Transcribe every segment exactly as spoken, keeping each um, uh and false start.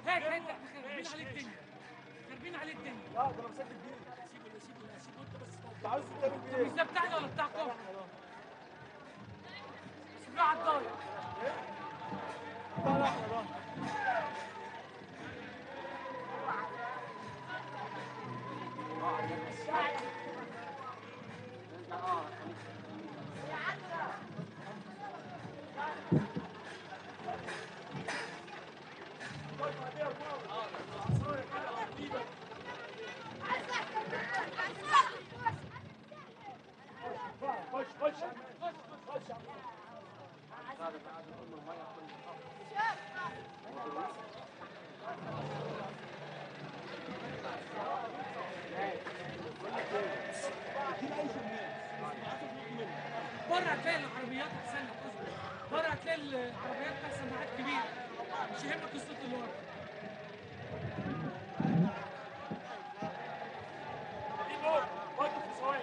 هات هات خاربين عليه الدنيا، خاربين عليه الدنيا. لا ده انا مسجل بيه. سيبه لا سيبه لا سيبه انت بس. انت عايز تعمل طب ايه؟ مش ده بتاعنا ولا بتاعكم؟ سيبوه على الضايع. لا لا احنا ده. خش خش خش. بره هتلاقي العربيات هتسلك، اصبر. بره هتلاقي العربيات بتاع سماعات كبيره، مش يهمك الصوت اللي ورا. وقف في ثواني.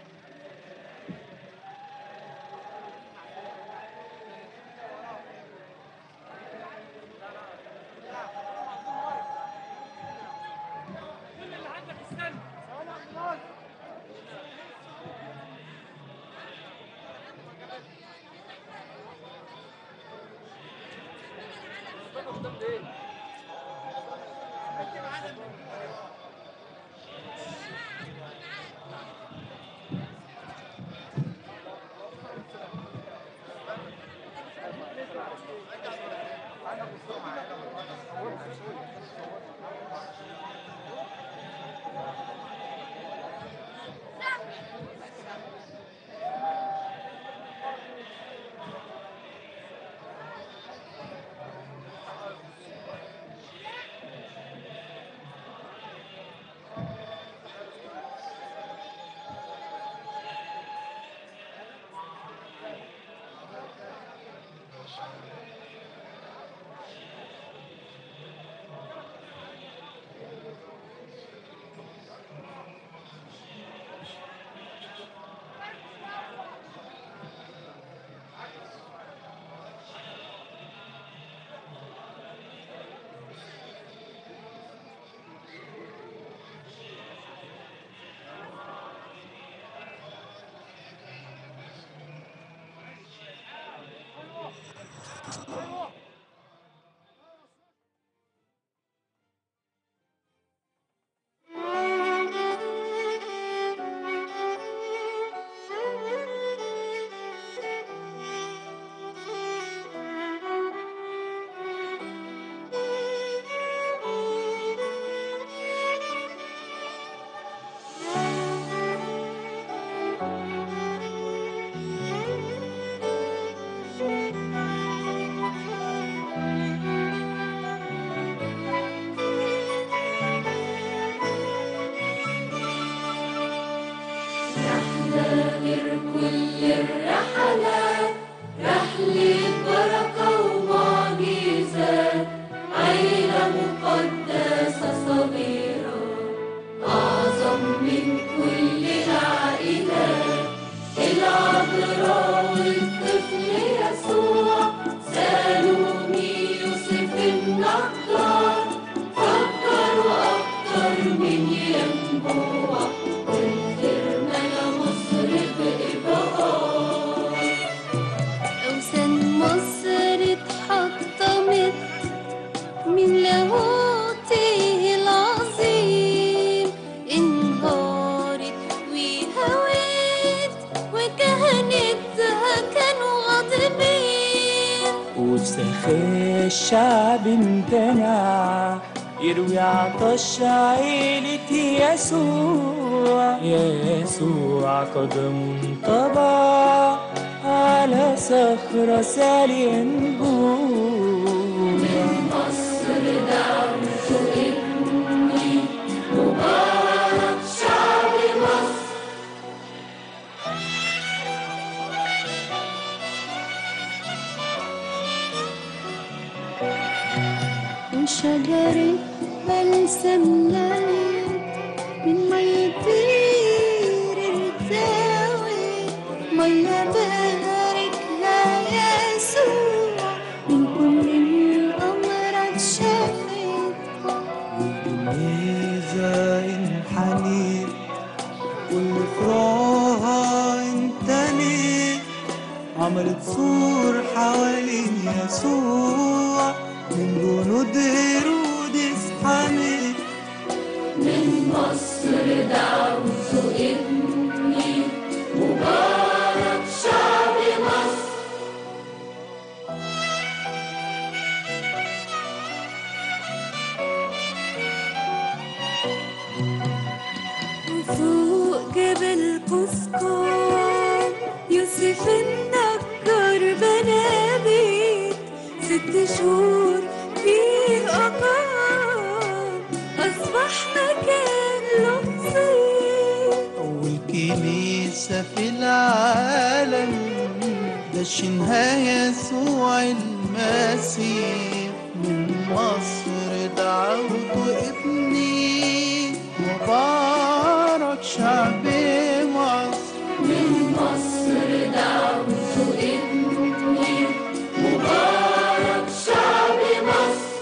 كل اللي عندك استنى. الشعب امتنع يروي عطش عيلة يسوع. يسوع قدم طبع على صخرة سالي ينبوع. من مصر دعوت ابني مبارك شعب مصر. وشجرة بلسم لقيت من مية بير ارتوي، مية باركها يسوع من كل الأمراض شفيت. عملت سور حوالين يسوع من جنود هيرودس حامل. من مصر دعوت ابني مبارك شعب مصر. وفوق جبل قسقام يوسف النجار بنى بيت ست شهور فيه أقام أصبح مكان لطيف. أول كنيسة في العالم دشنها يسوع المسيح. من مصر دعوت ابني مبارك شعب مصر. من مصر دعوت ابني مبارك شعب مصر.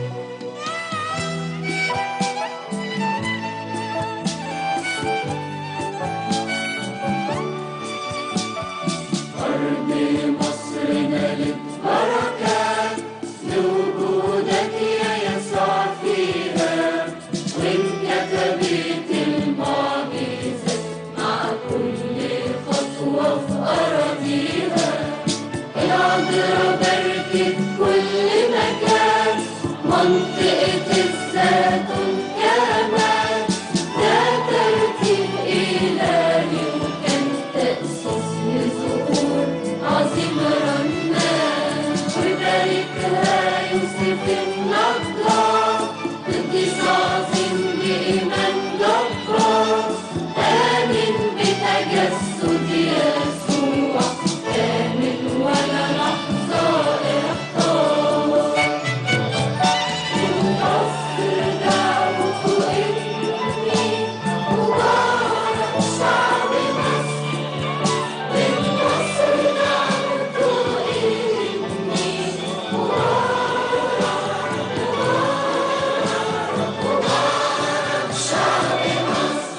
أرض مصر ملت بركات لوجودك يا يسوع فيها، وانكتبت المعجزات مع كل خطوة في أراضيها. العذراء باركت كل مكان، منطقة الزيتون كمان. ده ترتيب إلهي وكان تأسيس لظهور عظيم رنان. وباركها يوسف النجار قديس عظيم بإيمان جبار. آمن بتجسد يسوع كامل ولا لحظة احتار. من مصر دعوت ابني مبارك شعب مصر. من مصر دعوت ابني مبارك شعب مصر.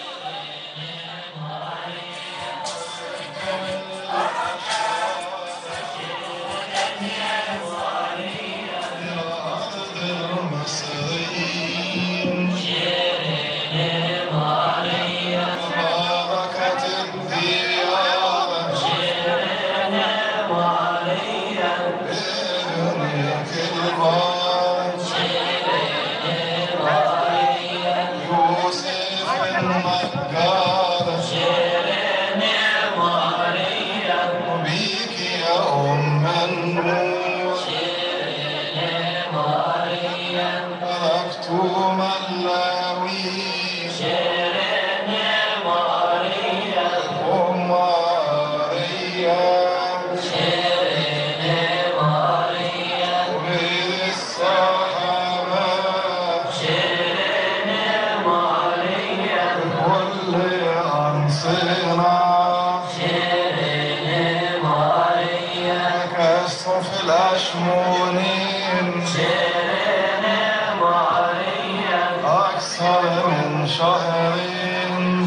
أكثر من شهرين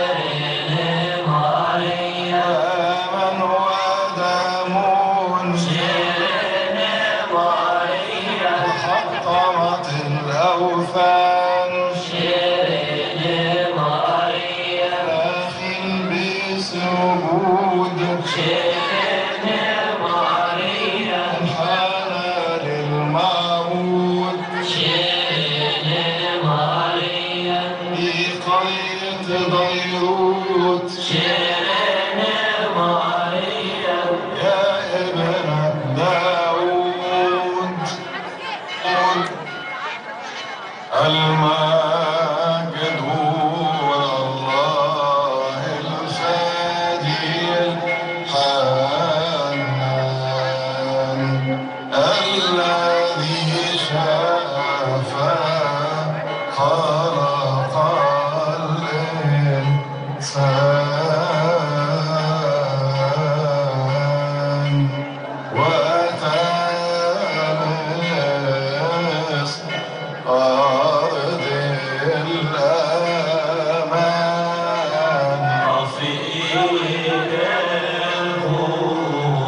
آمن ودمون وحطمت الأوثان داخل بسجود انحنى للمعبود بقيد ضيروت يا ابن داود المجد هو الله الفادي الحنان الذي شاف خلق الإنسان وتلمس أرض الأمان رفيق الروح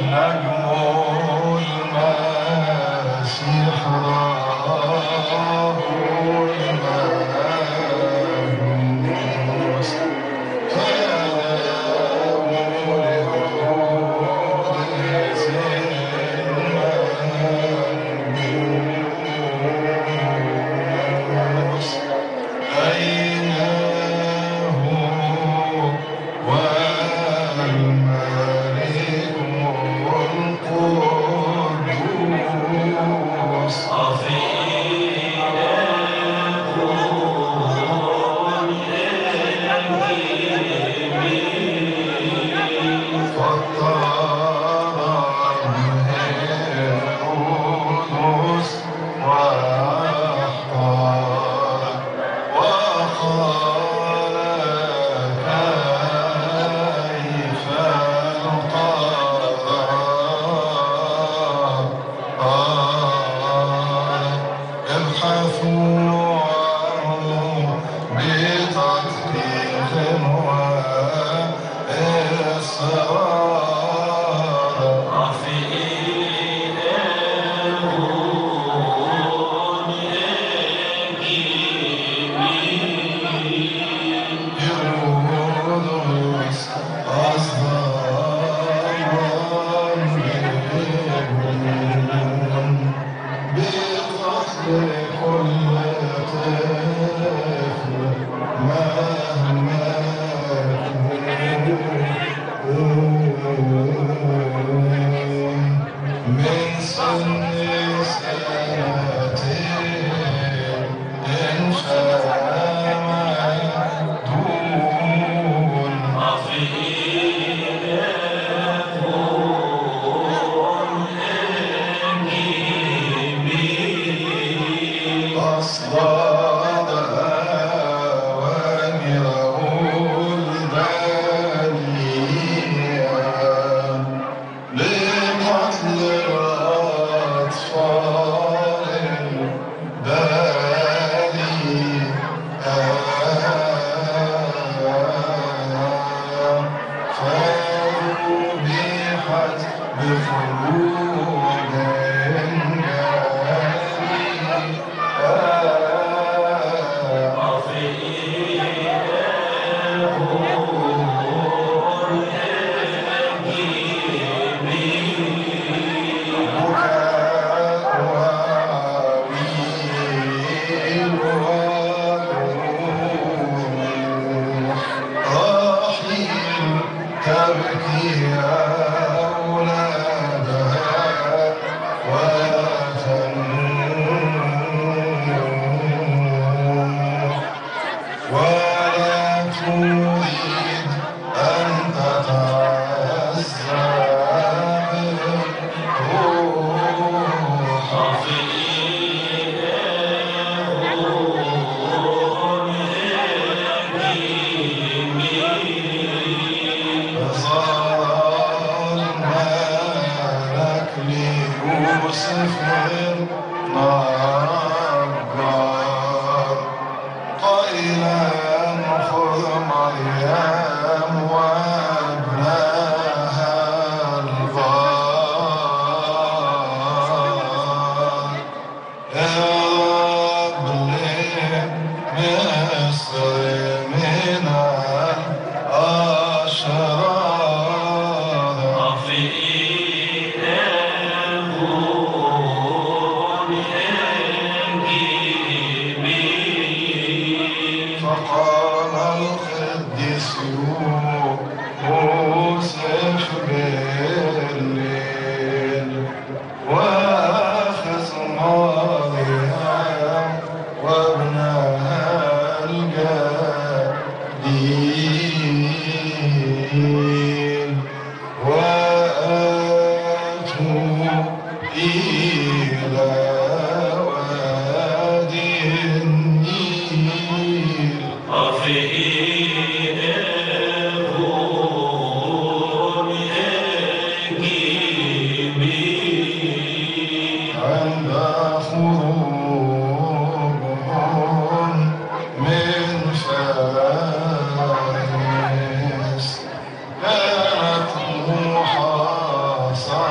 كانت طموحها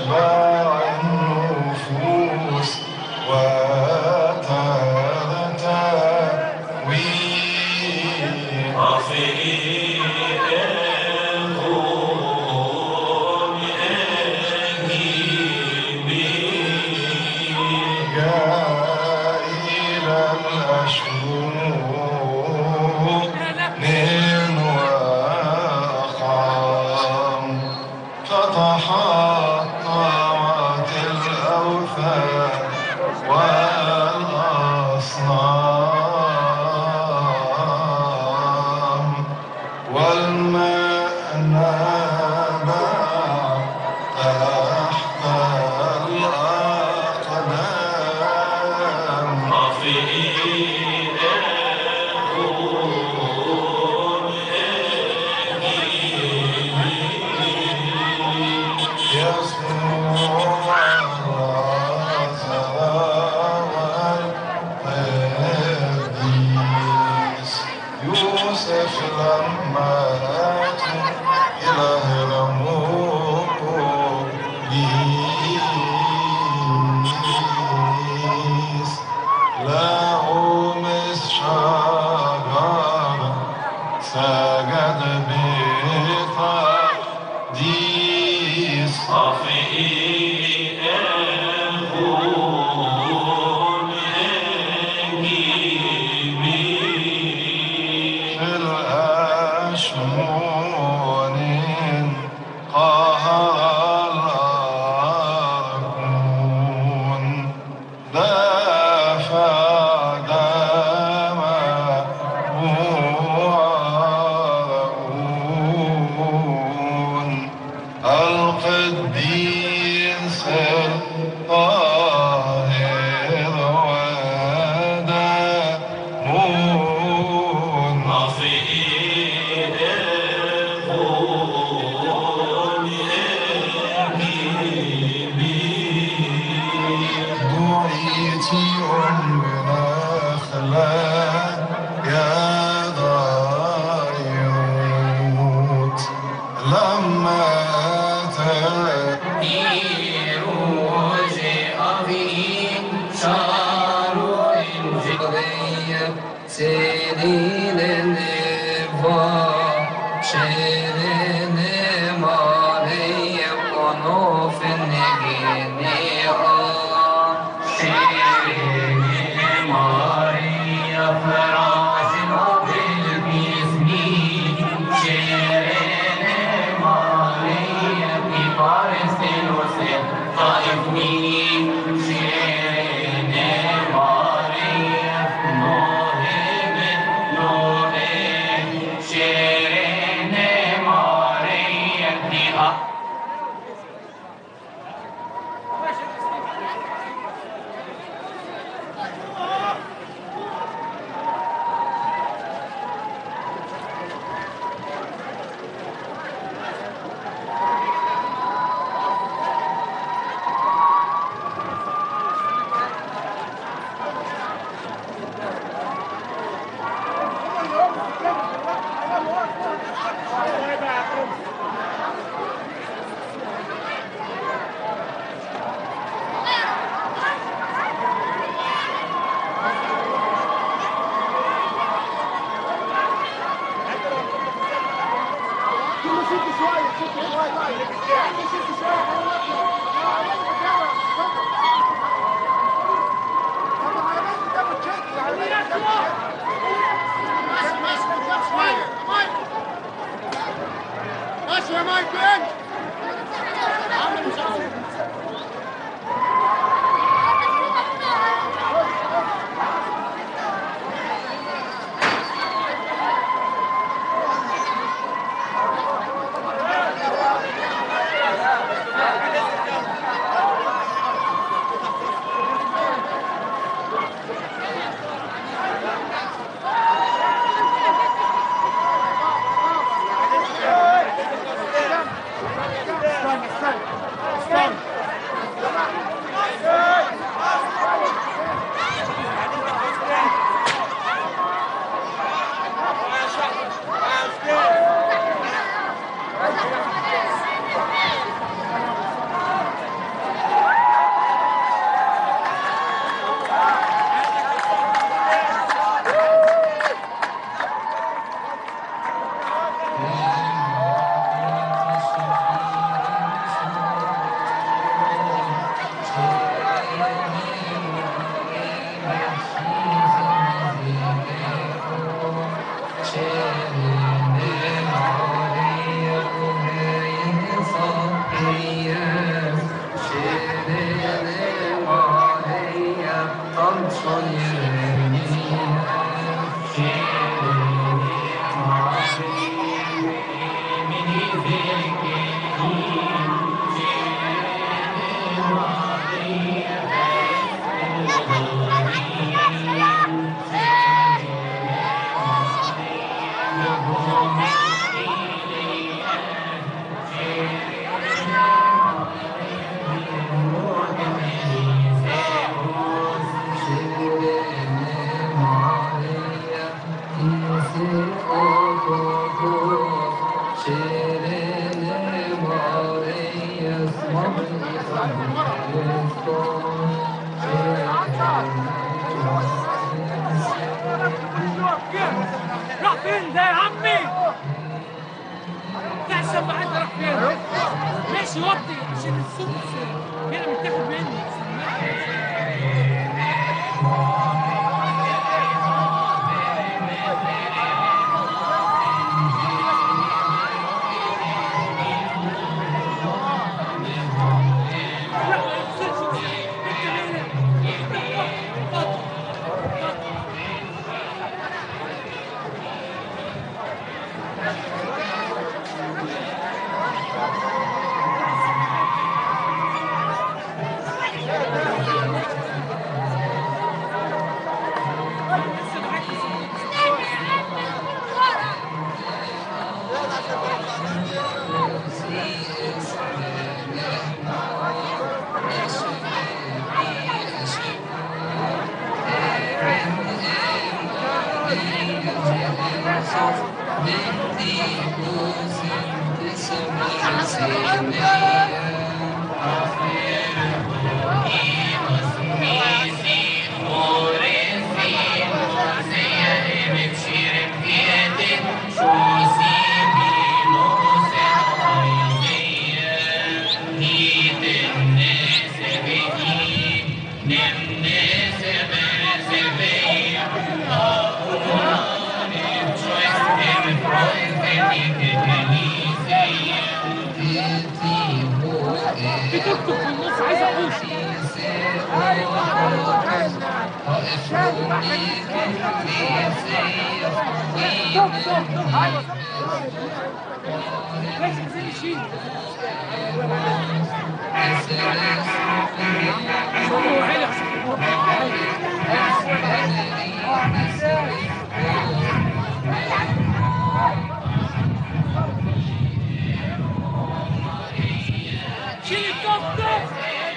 أشباع النفوس وترتوي جائلا أشهر من وأخام فتحطمت الأوثان والأصنام والماء نابع تحت الأقدام يصنع الرأس والقديس يوسف لما أتوا إلى هرموبيس لقوا مس شجرة سجد بقديس في الأشمون قهر الأرجون دافع دمه وعرقون القديس الطاهر ودمون دعيت أمنا خلا يا ضيوت لما أتت راح فين ده يا عمي؟ بتاع السماعات ده راح فين؟ ماشي وطي عشان الصوت هنا متاخد مني. في توك توك في النص عايز اخش. ماشي عايزين نشيل. هو عيلة شيل التوك توك.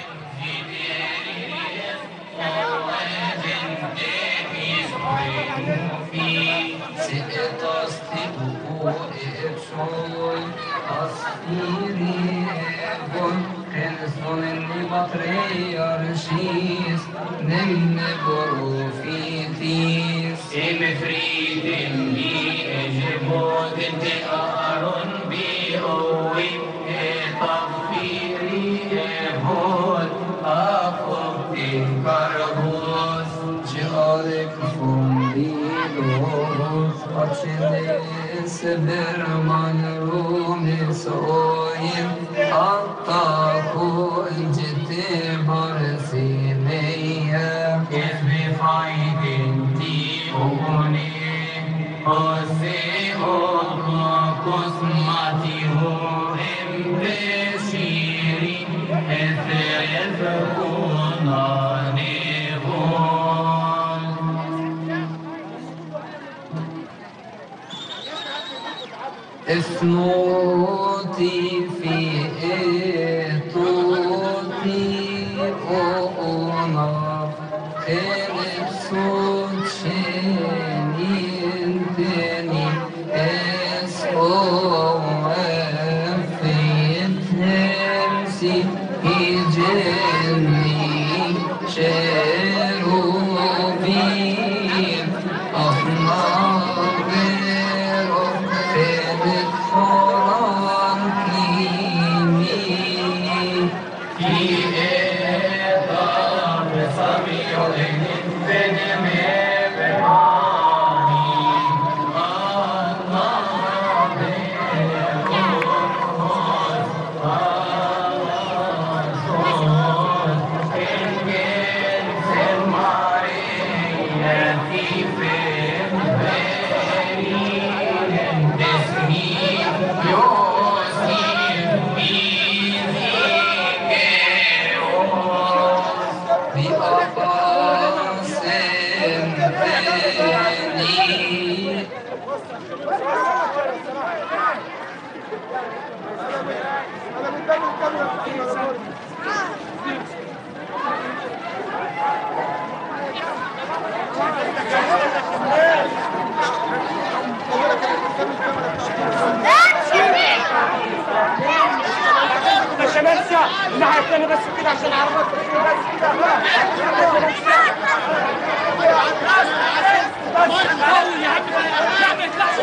Severman Rumi soyim Attaku ciddi barsi meyye Ezbi faydin diyuni Ose olma kusmati hu emre şiri Ezrez kunani اسموتي في ايتوتي اونا خير صوت شنين تاني اس او وفيت نفسي يجني شروبي احمر Oh عشان انسى الناحيه الثانيه بس كده عشان العربيات بس كده يا عم ما يطلعش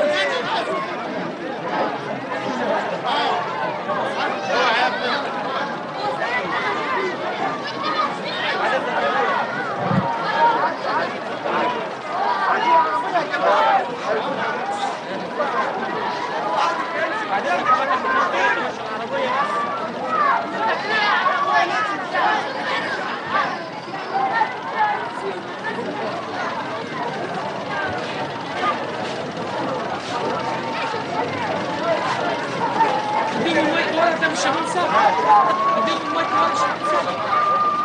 اديله المايك ورا ده مش شغال صح. اديله المايك ورا مش شغال صح.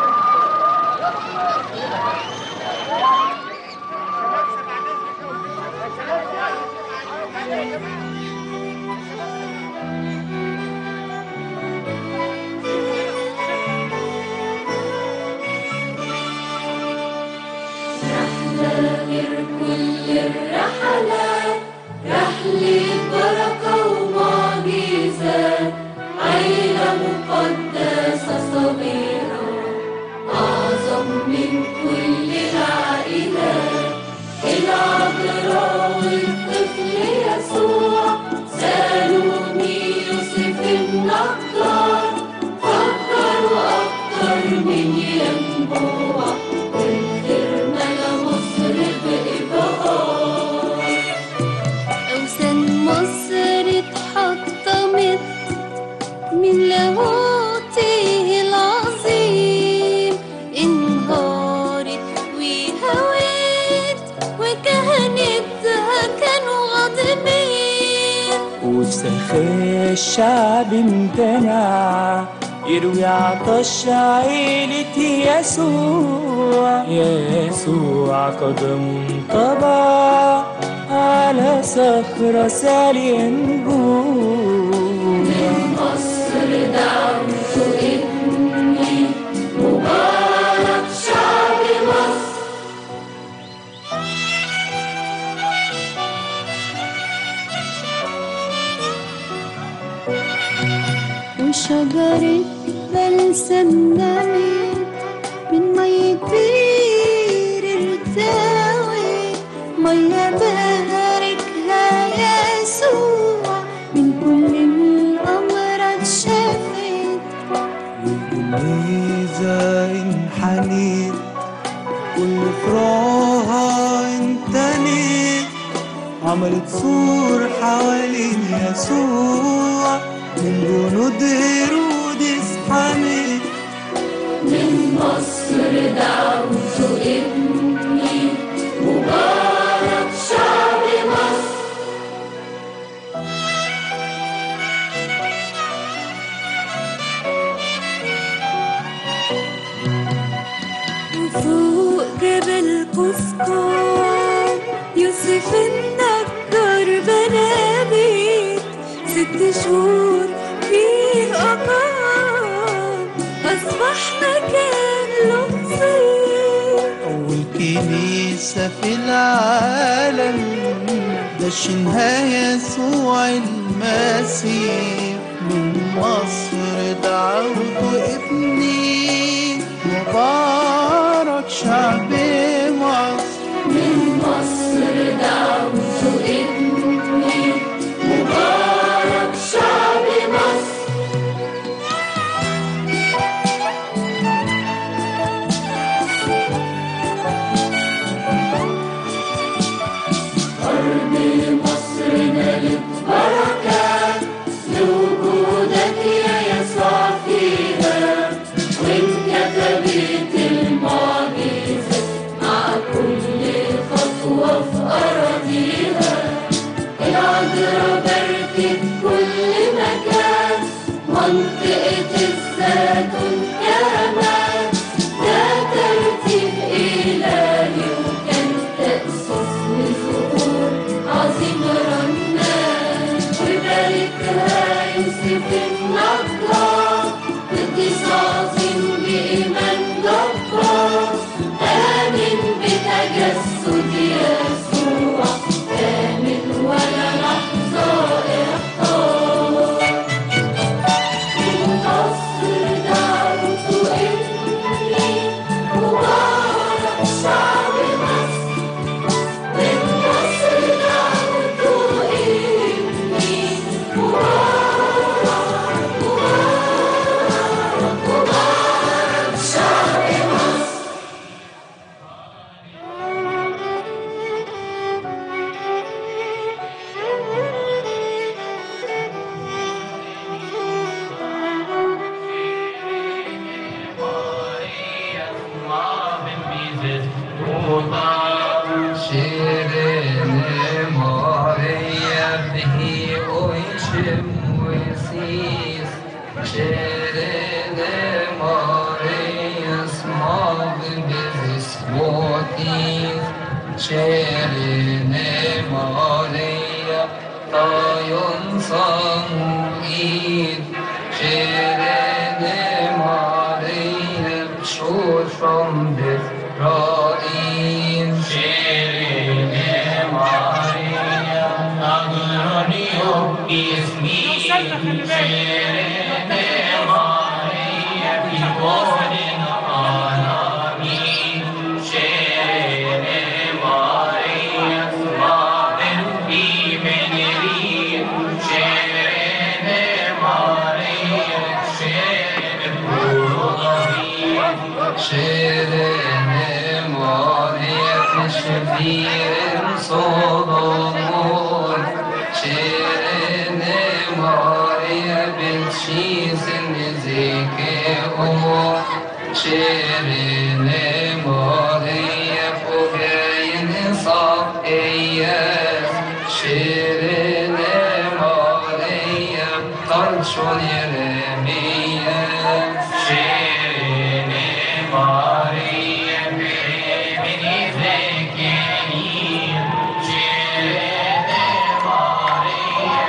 غير كل الرحلات رحلة بركة ومعجزات، عيلة مقدسة صغيرة أعظم من كل العائلات، العذراء والطفل يسوع سالوني يوسف النجار، فكروا أكتر من ينبوع أوثان مصر اتحطمت من لاهوته العظيم، انهارت وهوت وكهنتها كانوا غاضبين، وسخاء الشعب امتنع يروي عطش عيلة يسوع، يسوع قدم طبع على صخرة سالي نجوم. من مصر دعوت ابني مبارك شعب مصر. وشجرة بلسم نمت من مية بير ارتوت، مية باركها يسوع من كل الأمراض شفت. والجميزة انحنت والفراها انتنت، عملت سور حوالين يسوع من جنود هيرودس حمت. من مصر دعوت ابني مبارك شعب مصر. وفوق جبل قسقام يوسف النجار بنى بيت، ست شهور فيه أقام أصبح مكان لطيف. أول كنيسة في العالم دشنها يسوع المسيح، من مصر دعوت ابني مبارك شعب مصر. من مصر دعوت ابني مبارك شعب مصر. أرض مصر ملت بركات لوجودك يا يسوع فيها، وانكتبت المعجزات Şirini Maria bihi oyşim vesiz Şirini Maria smav biz motiv Şirini Maria tayun samuid Şirini Maria şuşum biz ra'in Şirini Maria nagrani ismi Şirini Maria bigodin alamin Şirini Maria smaven bi menrin Şirini Maria şirin kurudavin Şirini Maria teşvirin solomon Şirini Maria bil şizin zeki o Şirini Maria fugayin saf eyyez Şirini Maria tarşun yeremiyez Şirini Maria beni zekeyin Şirini Maria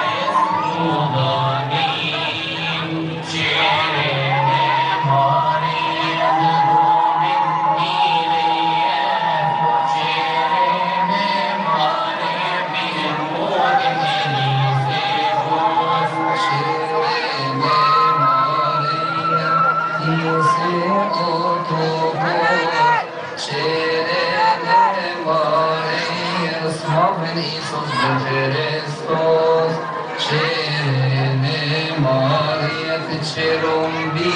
esmudamin Şirini Maria nıgomin nileyet Şirini Maria bin modin enizefos Şirini Maria yisi otobor Şirini Maria smaven Isus Christos Şirini Maria teçerum bi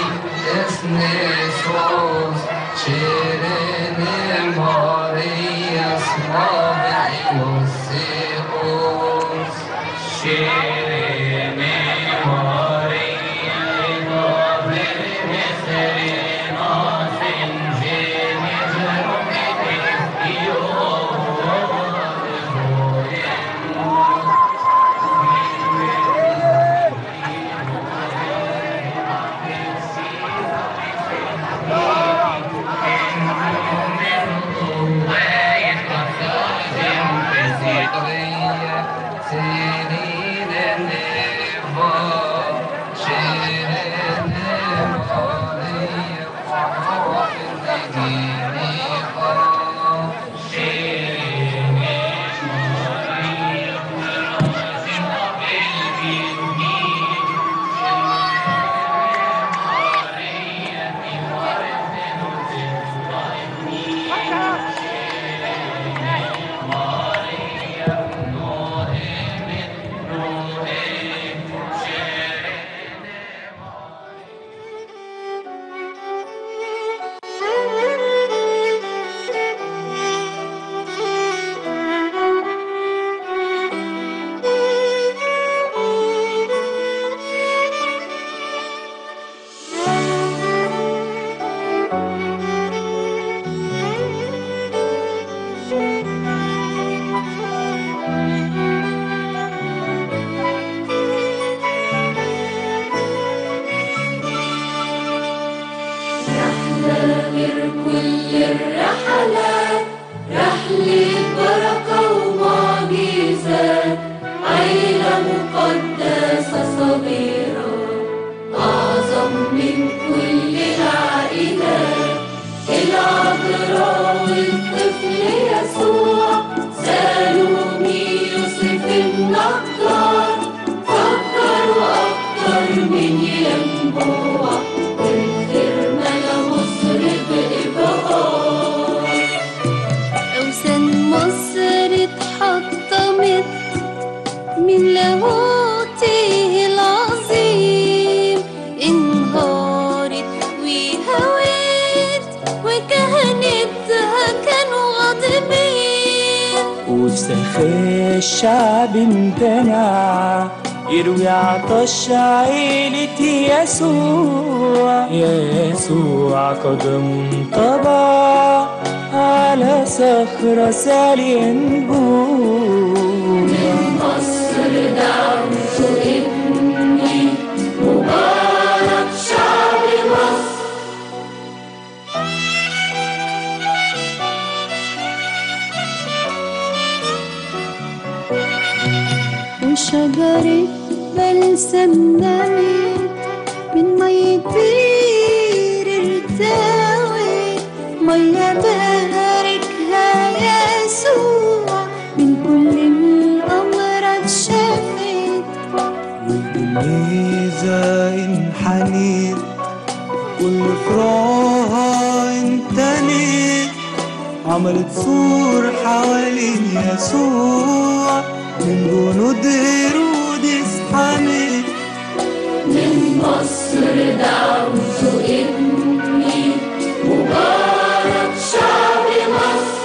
esnesos Şirini Maria smaven Iosios Şirini Maria inaver meserina senceni cerum edeskiyo وسخي الشعب امتنع يروي عطش عيلة يسوع يسوع قد انطبع على صخرة سالي نبوع. من مصر دعوت ابني مبارك شعب مصر. وشجرة بلسم نمت من مية بير ارتوت، مية باركها يسوع من كل الأمراض شفت. والجنيزة انحنت والفراها انتنت، عملت سور حوالين يسوع من جنود هيرودس حمت. من مصر دعوت ابني مبارك شعب مصر.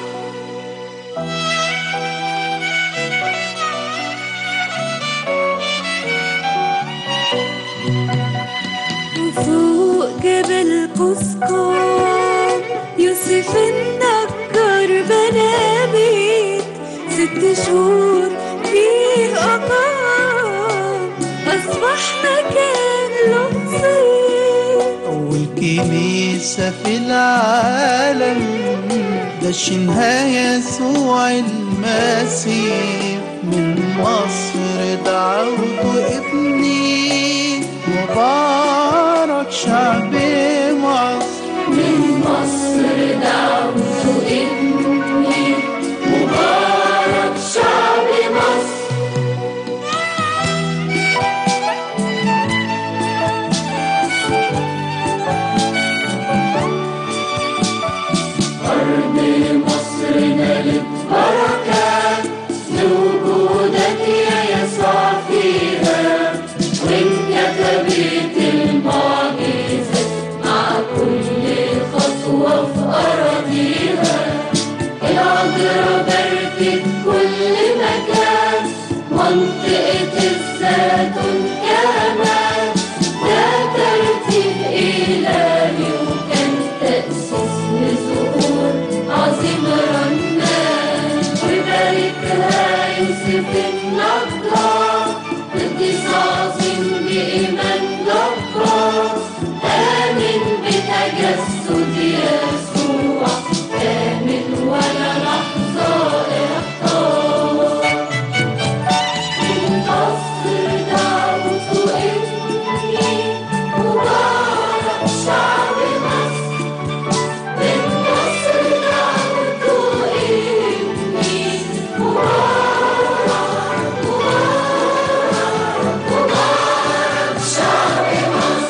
وفوق جبل قسقام يوسف النجار بنى بيت، ست شهور فيه أقام أصبح مكان للصيد. أول كنيسة في العالم دشنها يسوع المسيح. من مصر دعوت ابني مبارك شعب مصر. من مصر دعوت ابني مبارك شعب مصر. أرض مصر ملت بركات لوجودك يا يسوع فيها، وانكتبت المعجزات مع كل خطوة في أراضيها. العذراء باركت كل مكان، منطقة الزيتون كمان. ده ترتيب إلهي وكان تأسيس لظهور عظيم رنان. وباركها يوسف النجار قديس عظيم بإيمان جبار. آمن بتجسد يسوع كامل ولا لحظة احتار. من مصر دعوت ابني مبارك شعب مصر. من مصر دعوت ابني مبارك مبارك مبارك شعب مصر.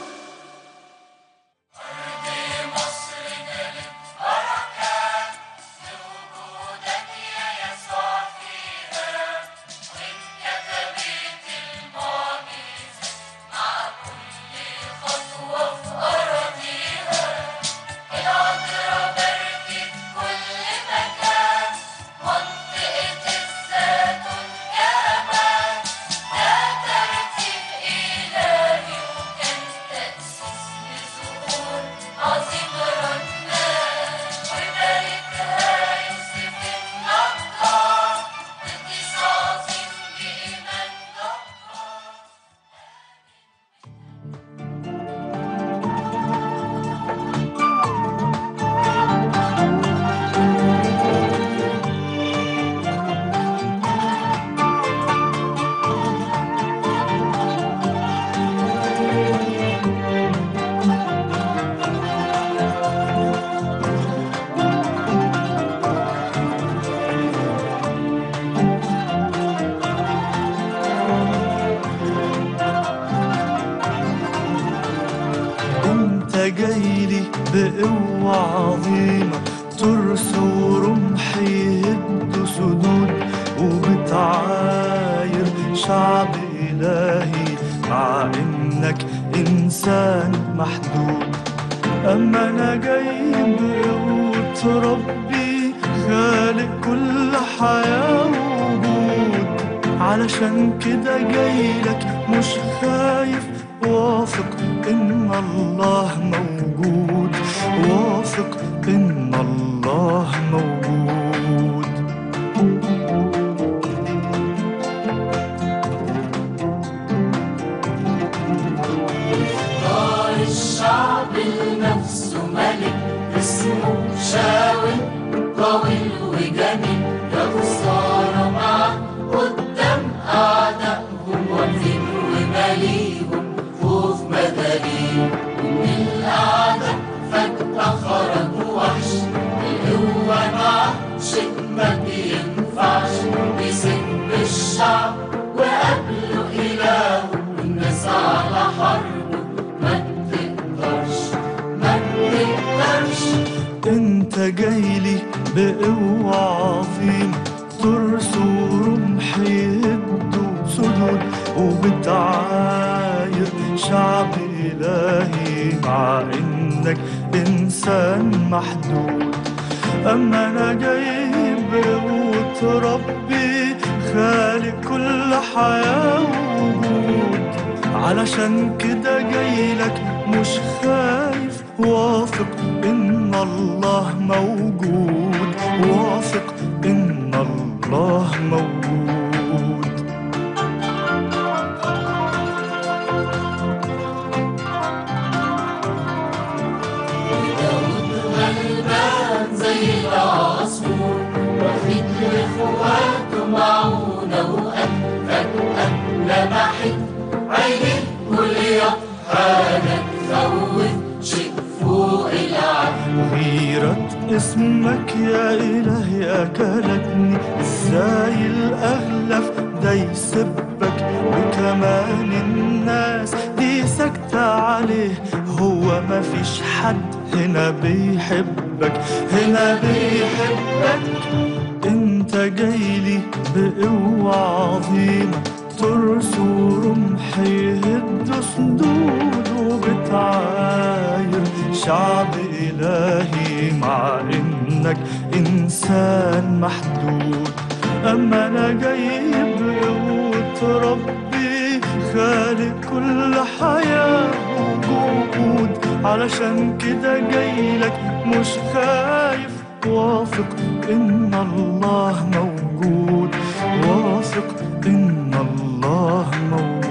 جايلي بقوة عظيمة، ترس ورمحي يهد سدود، وبتعاير شعب إلهي مع إنك إنسان محدود. أما أنا جاي بقوة ربي خالق كل حياة ووجود، علشان كده جايلك مش خايف، واثق إن الله موجود، واثق إن الله نفسه ملك اسمه شاول طويل وجميل، يا خسارة معاه قدام أعدائهم واقفين وماليهم خوف مداريهم. ومن الأعداء فجأة خرج وحش، القوة معاه شيء ما بينفعش، بيسب الشعب وقبله إله، والناس على حربه ما بتقدرش ما بتقدرش. انت جايلي بقوة عظيمة، ترس ورمح يهدوا سدود، وبتعاير شعب إلهي مع إنك إنسان محدود. أما أنا جاي بقوة ربي خالق كل حياة ووجود، علشان كده جايلك مش خايف، واثق إن الله موجود، واثق إن الله موجود. وداود غلبان زي العصفور، واخد لإخواته معونة وقد فجأة لمحت عينيه جولياط، حاجة تخوف شيء فوق العقل. غيرة اسمك يا إلهي أكلتني، ازاي الأغلف ده يسبك، وكمان الناس دي ساكتة عليه، هو مفيش حد هنا بيحبك هنا بيحبك. انت جايلي بقوة عظيمة، ترس ورمح يهد سدود، وبتعاير شعب إلهي مع إنك إنسان محدود. أما أنا جاي بقوة ربي خالق كل حياة وجود، علشان كده جايلك مش خايف، واثق إن الله موجود، واثق إن الله موجود.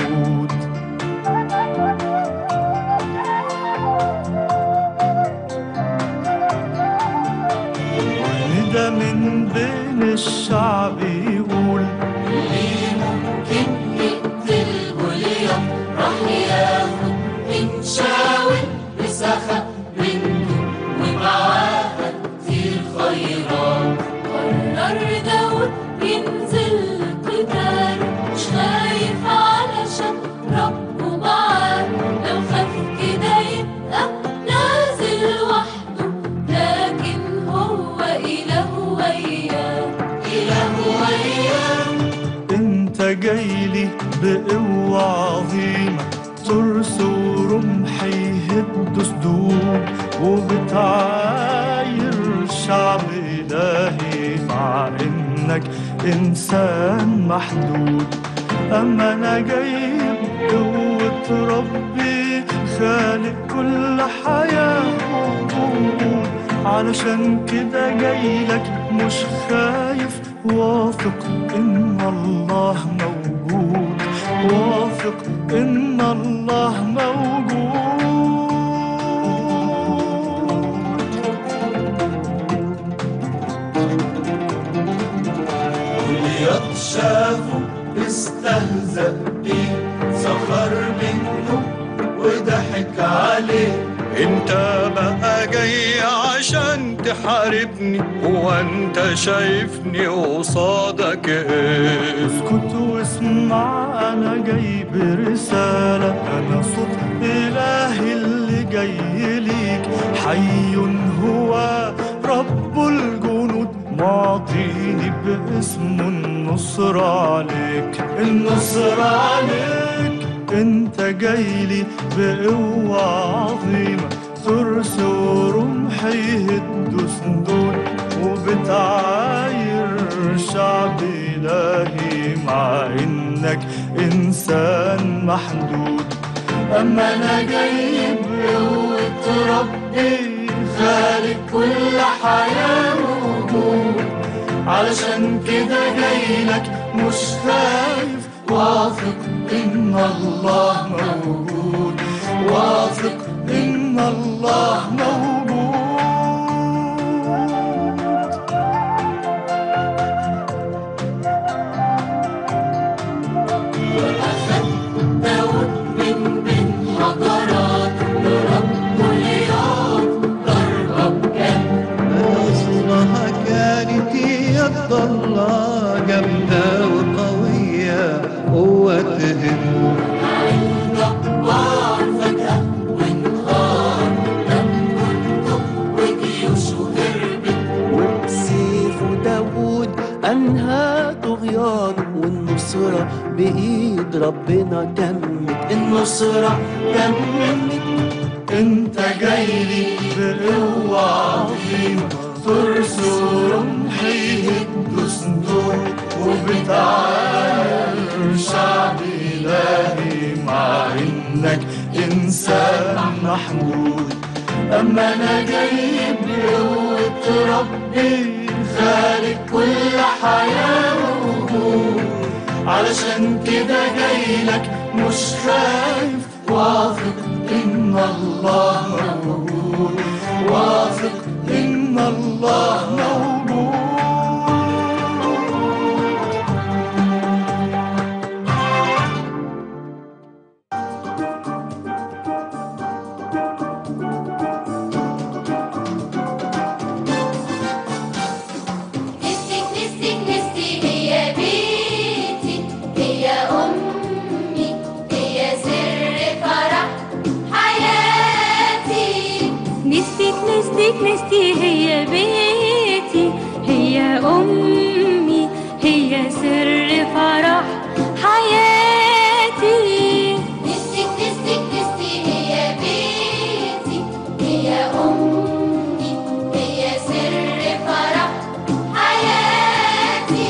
وندى من بين الشعب يقول اللي ممكن يقتل جولياط راح ياخد من شاول بسخاء بنته ومعاها كتير خيرات. قرر داود ينزل قتال، مش خايف علشان ربه معاه، لو خاف كده يبقى نازل وحده، لكن هو إله وياه إله وياه. انت جايلي بقوة عظيمة، ترس ورمح يهد سدود، وبتعاير شعب إلهي مع إنك إنسان محدود. أما أنا جاي بقوة ربي خالق كل حياة ووجود، علشان كده جايلك مش خايف، واثق إن الله موجود، واثق إن الله موجود. جولياط شافه استهزأ بيه، سخر منه وضحك عليه. انت بقى جاي عشان تحاربني، هو انت شايفني قصادك ايه؟ اسكت واسمع، انا جاي برسالة، انا صوت الهي اللي جاي ليك، حي هو رب الجنود، معطيني باسمه النصر عليك النصر عليك. انت جايلي بقوة عظيمة، ترس ورمح يهد سدود، وبتعاير شعب إلهي مع إنك إنسان محدود. أما أنا جاي بقوة ربي خالق كل حياة ووجود، علشان كده جايلك مش خايف، واثق إن الله موجود، واثق إن الله الله موجود. وأخذ داود من بين حجرات لرب اليوم ضربة بجد. أصلها كانت يد الله جامدة وقوية قوة تهد. عند جبار فجأة وانهار دم كله وجيوشه هربت. وبسيفه داود أنهى طغيانه والنصرة بإيد ربنا تمت. النصرة تمت. انت جاي لي بقوة عظيمة فرس ورمحي يهدوا صندوق وبتعال شعب إلهي مع إنك إنسان محدود. أما أنا جاي بقوة ربي خالق كل حياة ووجود. علشان كده جايلك مش خايف واثق إن الله موجود. واثق إن الله موجود. نفسي نفسي نفسي هي بيتي هي أمي هي سر فرح حياتي. نستك نستك نستي هي بيتي هي أمي هي سر فرح حياتي. نفسي نفسي نفسي هي بيتي هي أمي هي سر فرح حياتي.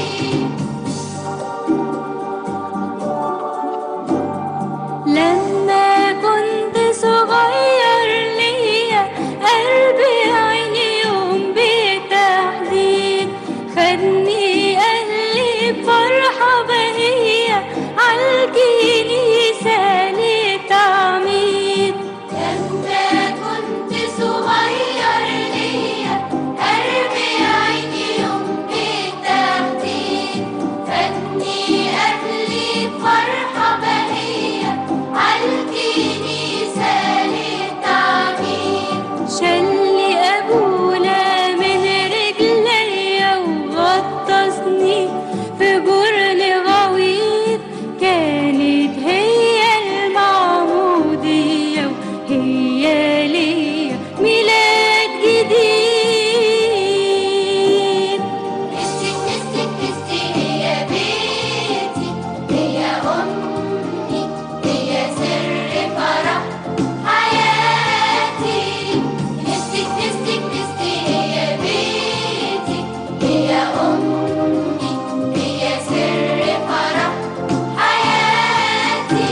لما كنت صغير ليا قلبي عيني يوم بالتحديد خدني أهلي بفرحة بهية عالكنيسة للتعميد. لما كنت صغير ليا قلبي عيني يوم بالتحديد خدني أهلي بفرحة بهية عالكنيسة للتعميد. شلي أبونا من رجليا وغطسني في جرن غويط. كانت هي المعمودية وهي ليا ميلاد جديد. نفسي نفسي نفسي هي بيتي هي أمي هي سر فرح حياتي. نفسي نفسي نفسي هي بيتي هي أمي هي سر فرح حياتي.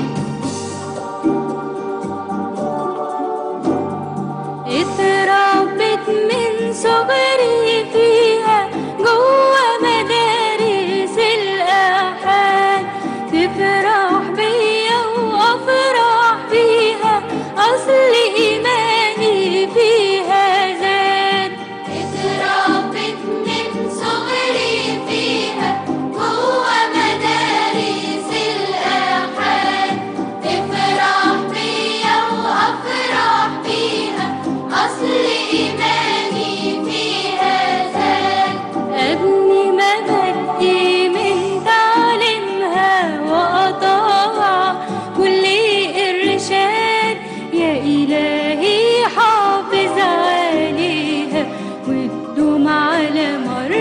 اتربت من صغري فيها جوا مدارس الأحد. تفرح بيا وأفرح بيها أصل إيماني فيها زاد. اتربت من صغري فيها جوا مدارس الآحاد. تفرح بيا وأفرح بيها أصل إيماني فيها زاد. أبني مبادئ من تعليمها وأطاع كل إرشاد. يا إلهي حافظ عليها وتدوم على مر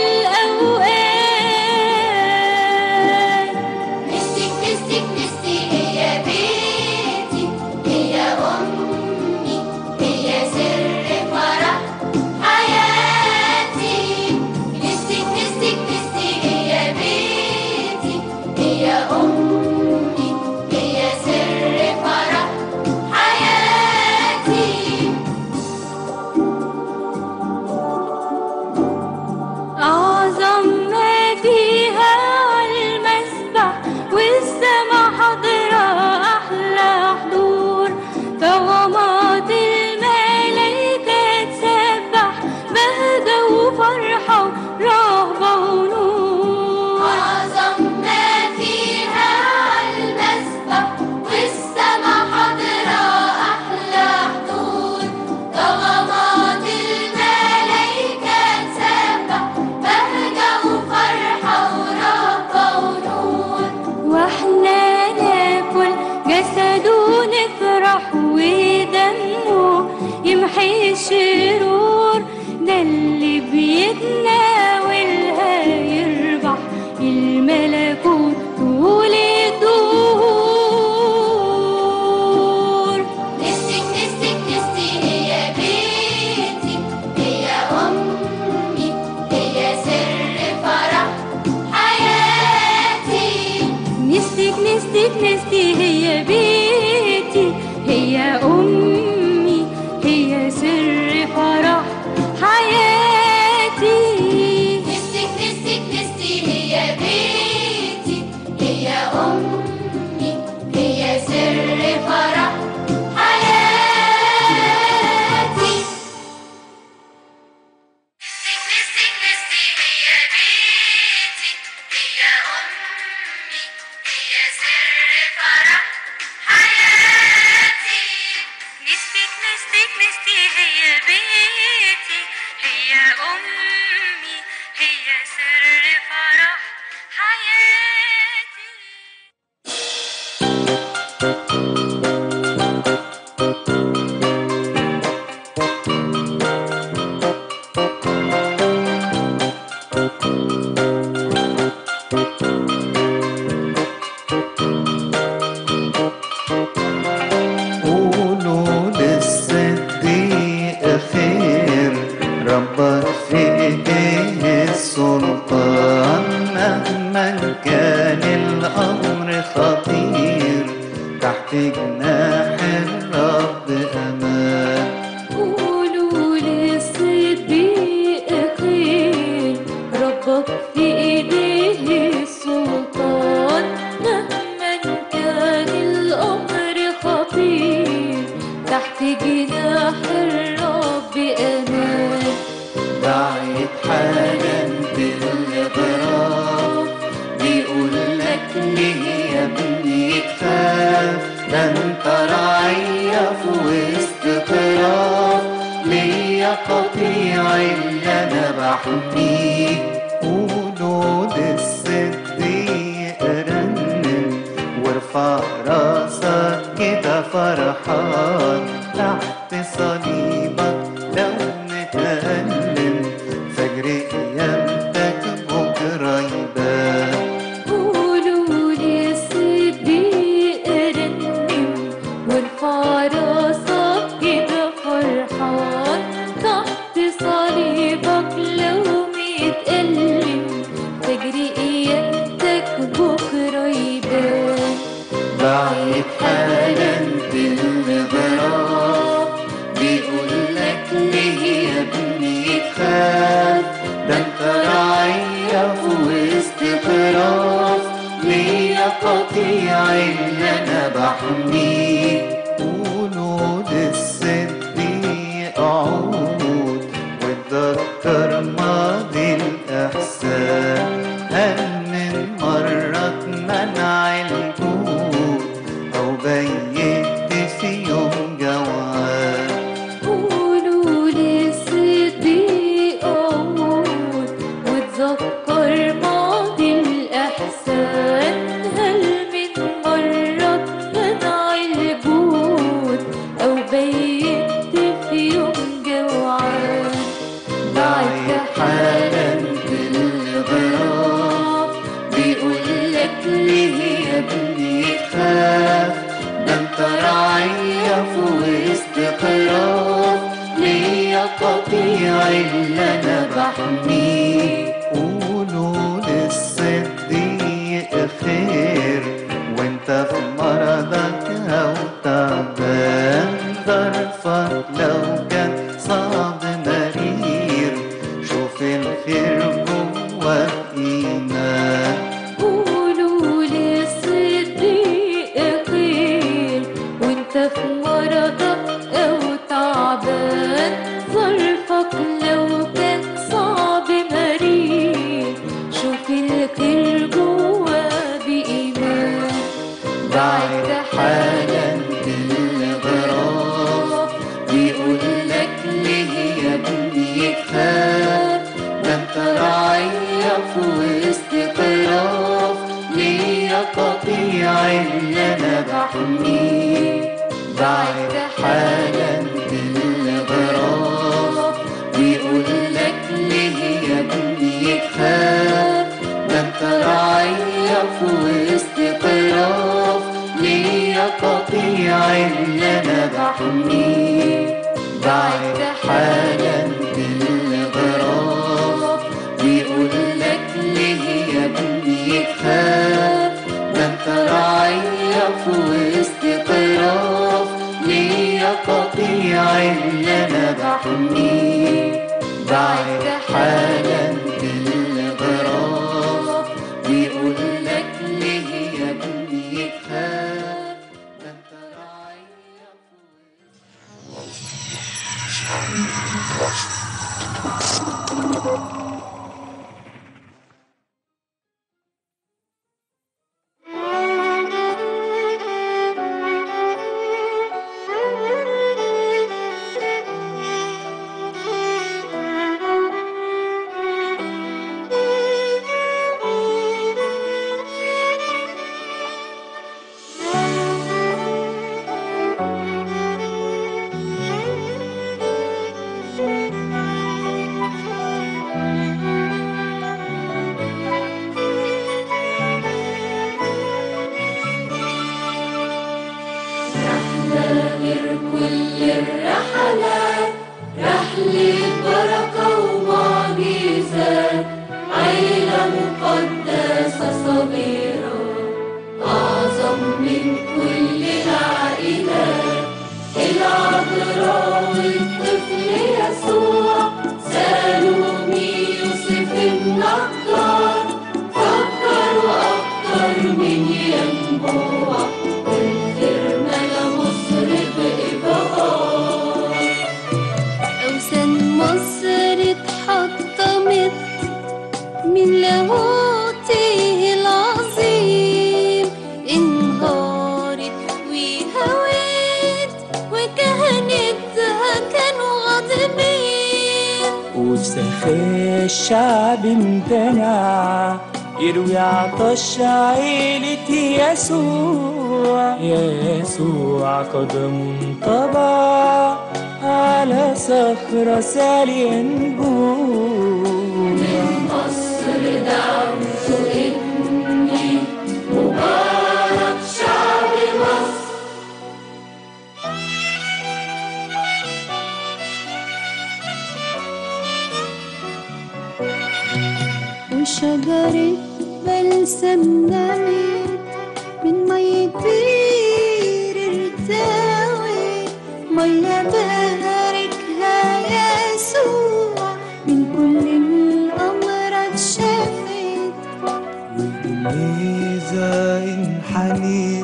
الأوقات. نفسي نفسي نفسي هي بيتي هي أمي هي سر فرح الشرور، ده اللي بيتناولها يربح الملكوت طول الدهور. نستي نستي نستي هي بيتي، هي أمي، هي سر فرح حياتي. نستك نستك نستي هي بيتي، هي أمي، هي سر فرح حياتي. نستي نستي نستي هي بيتي، هي أمي، هي سر فرح حياتي. نستي نستي هي بيتي، هي أمي، هي سر فرح حياتي. نستك نستك نستي هي بيتي، هي أمي، هي سر فرح حياتي. قولوا للصديق خير، ربك في ايديه السلطان. مهما كان الامر خطير، تحت جناح الرب امان. قولوا للصديق خير، ربك في ايديه السلطان. مهما كان الامر خطير، تحت جناح الرب امان. بعيد حالا بالغراب، بيقول لك ليه يا ابني تخاف؟ ده انت رعية في وسط خراف، ليا قطيع اللي انا بحميه. قولوا للصديق رنم، وارفع راسك كده فرحان. تحت صليبك لو متألم، فجر قيامتك بكرة يبان. قولوا للصديق رنم، وارفع راسك كده فرحان. تحت صليبك لو متألم، فجر قيامتك بكرة يبان. بعيد حالا بالغراب، بيقول لك ليه يا ابني تخاف؟ ده انت رعية في وسط خراف، ليا قطيع اللي انا بحميه. قولوا للصديق عود، واتذكر ماضي الإحسان. هل من مرة اتمنع الجود، أو بيت في يوم جوعان؟ قولوا للصديق عود، واتذكر ماضي الإحسان. هل من مرة اتمنع الجود، أو بيت في يوم جوعان؟ بعد حالا بالغراب، بيقول لك ليه يا ابني تخاف؟ ده انت رعية في وسط خراف، ليا قطيع اللي انا بحميه. قولوا للصديق خير، وانت في مرضك او تعبان. ظرفك لو كان صعب مرير، شوف الخير جوا ايمان. قولوا للصديق خير، وانت في مرضك او تعبان. ظرفك لو كان صعب مرير، بعت حالا بالغراب بيقول لك ليه يا ابني تخاف؟ ده انت رعية في وسط طراف، ليه يا قطيع اللي انا بحميه؟ بعت حالا بالغراب بيقول لك ليه يا ابني تخاف؟ ده انت رعية في غير كل الرحلات، رحلة بركة ومعجزات، عيلة مقدسة صغيرة أعظم من كل العائلات، العذراء والطفل يسوع، سالوني يوسف النجار، فكروا أكتر من ينبوع، أوثان مصر اتحطمت من لاهوته العظيم، انهارت وهوت وكهنتها كانوا غاضبين، وسخاء الشعب امتنع يروي عطش عيلة يسوع. يسوع قدم انطبع على صخرة سالي ينبوع. من مصر دعوت ابني، مبارك شعب مصر. وشجرة بلسم نمت من مية بير ارتوت، مية باركها يسوع من كل الأمراض شافت. والجنيزة انحنت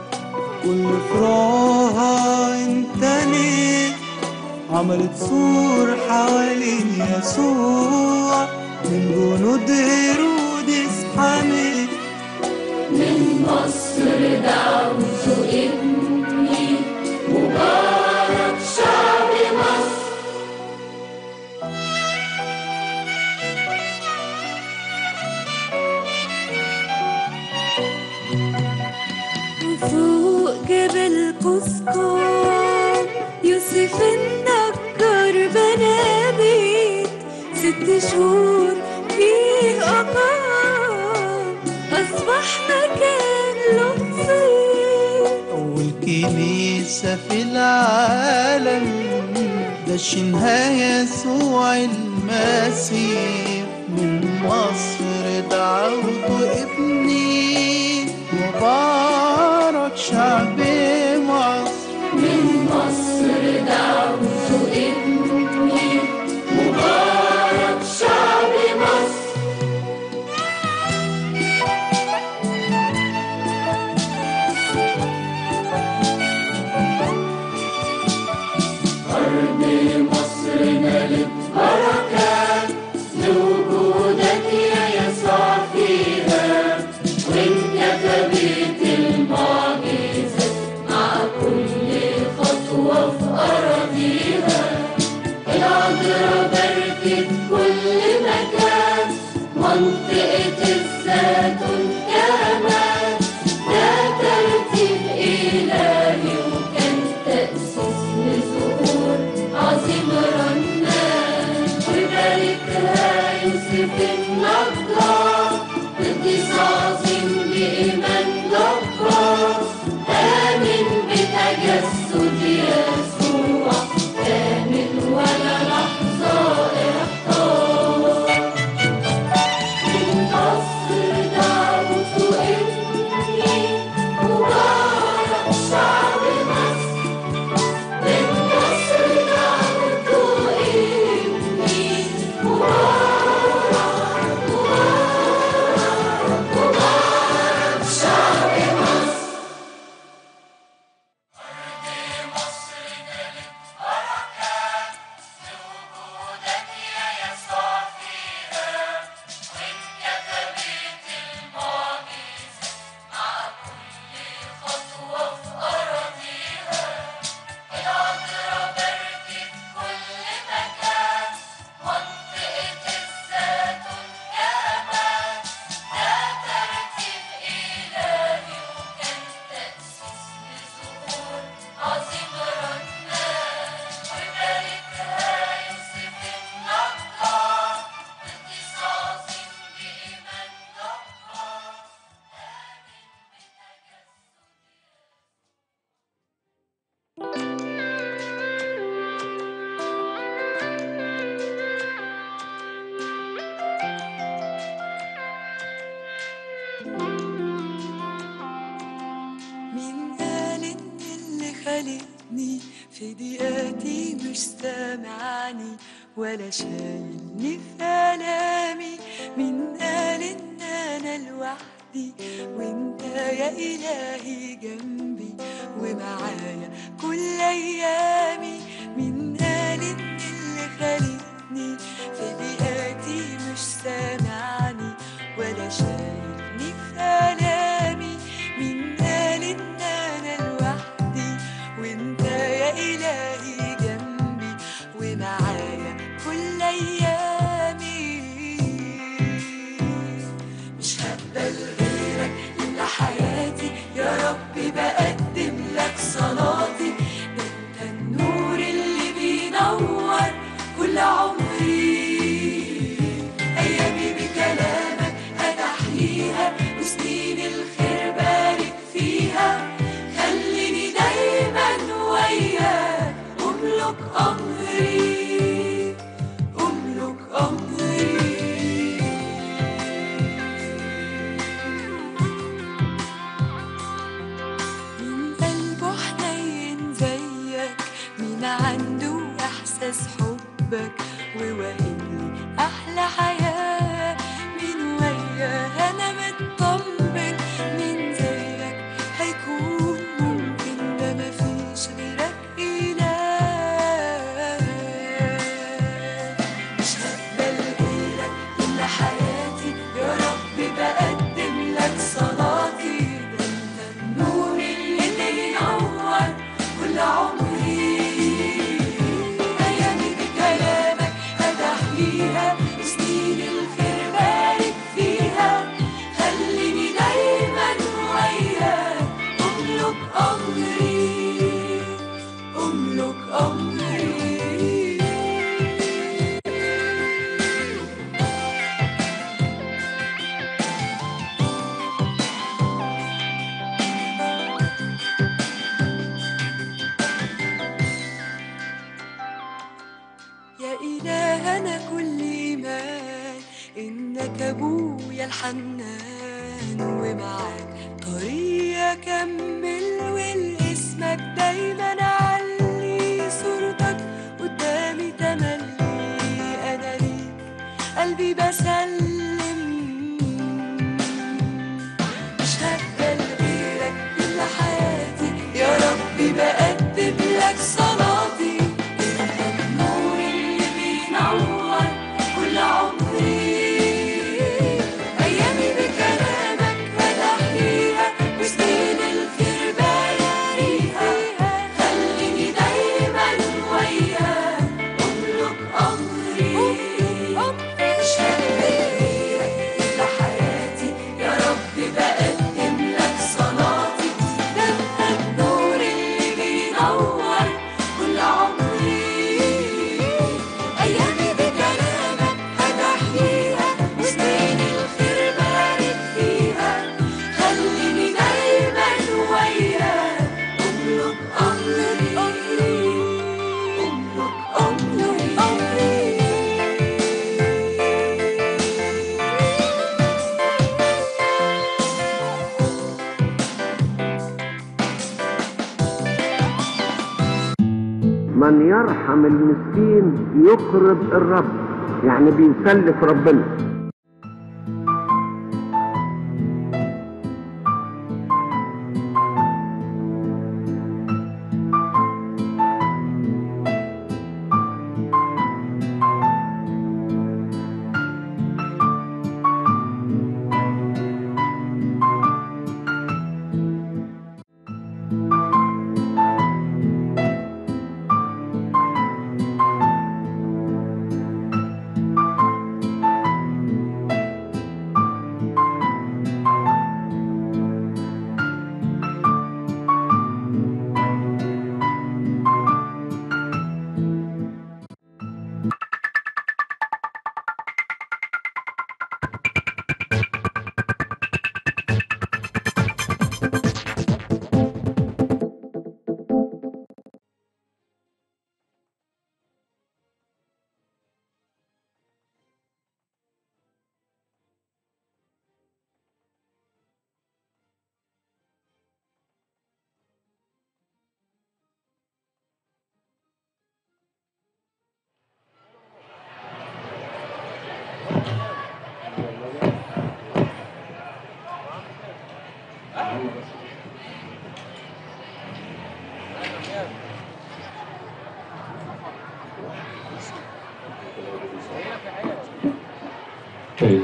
والفراها انتنت، عملت سور حوالين يسوع من جنود هيرودس حمت. من مصر دعوت ابني، مبارك شعب مصر. وفوق جبل قسقام يوسف النجار بنى بيت، ست شهور فيه أقام، أصبح مكان لطفي. أول كنيسة في العالم دشنها يسوع المسيح. من مصر دعوت ابني، مبارك شعب مصر. من مصر دعوت ابني، مبارك شعب مصر. أرض مصر نالت بركات لوجودك يا يسوع فيها، وانكتبت المعجزات مع كل خطوة في أراضيها. العذراء باركت كل مكان، منطقة الزيتون كمان، ده ترتيب إلهي وكان تأسيس لظهور عظيم رنان. وباركها يوسف النجار، قديس عظيم بإيمان جبار، آمن بتجسد يسوع، آمن في ضيقاتي مش سامعني ولا شايلني في آلامي. مين قال إن أنا لوحدي وإنت يا إلهي جنبي ومعايا كل أيامي؟ مين قال إن اللي خالقني في ضيقاتي مش سامعني ولا شايلني في آلامي؟ مين قال إن أنا لوحدي وإنت يا إلهي جنبي ومعايا كل أيامي؟ مش هقبل غيرك إلا حياتي يا ربي، بقدم لك صلاتي. ده أنت النور اللي بينور كل عمري، أيامي بكلامك هتحييها وسنين الخير بارك فيها. خليني دايما وياك أملك أمري، أملك أمري. مين قلبه حنين زيك؟ مين عنده إحساس حبك وواهبلي أحلى حياة؟ مين وياه أنا مطمن؟ مين زيك هيكون ممكن؟ ده مفيش غيرك إله. مش هقبل غيرك إلا حياتي يا ربي، بقدم لك صلاتي. ده أنت النور اللي بينور كل عمري، أيامي بكلامك هتحييها وسنين الخير بارك فيها. خليني دايما وياك أملك أمري، أملك أمري. يا إله أنا كل إيمان إنك أبويا الحنان، ومعاك طريق أكمل والاسمك دايما علي. صورتك قدامي تملي، أنا ليك قلبي بسلم. مش هقبل غيرك إلا حياتي يا ربي، بقدم لك صلاتي. أنت النور اللي بينور كل عمري، أيامي بكلامك هتحييها وسنين الخير بارك فيها. خليني دايما وياك أملك أمري، مش هقبل غيرك إلا حياتي يا ربي، بقدم لك صلاتي. ده أنت النور اللي بينور كل عمري، أيامي بكلامك هتحييها وسنين الخير بارك فيها. خليني دايما وياك أملك أمري، أملك أمري، أمري. من يرحم المسكين يقرب الرب، يعني بيسلف ربنا. طيب.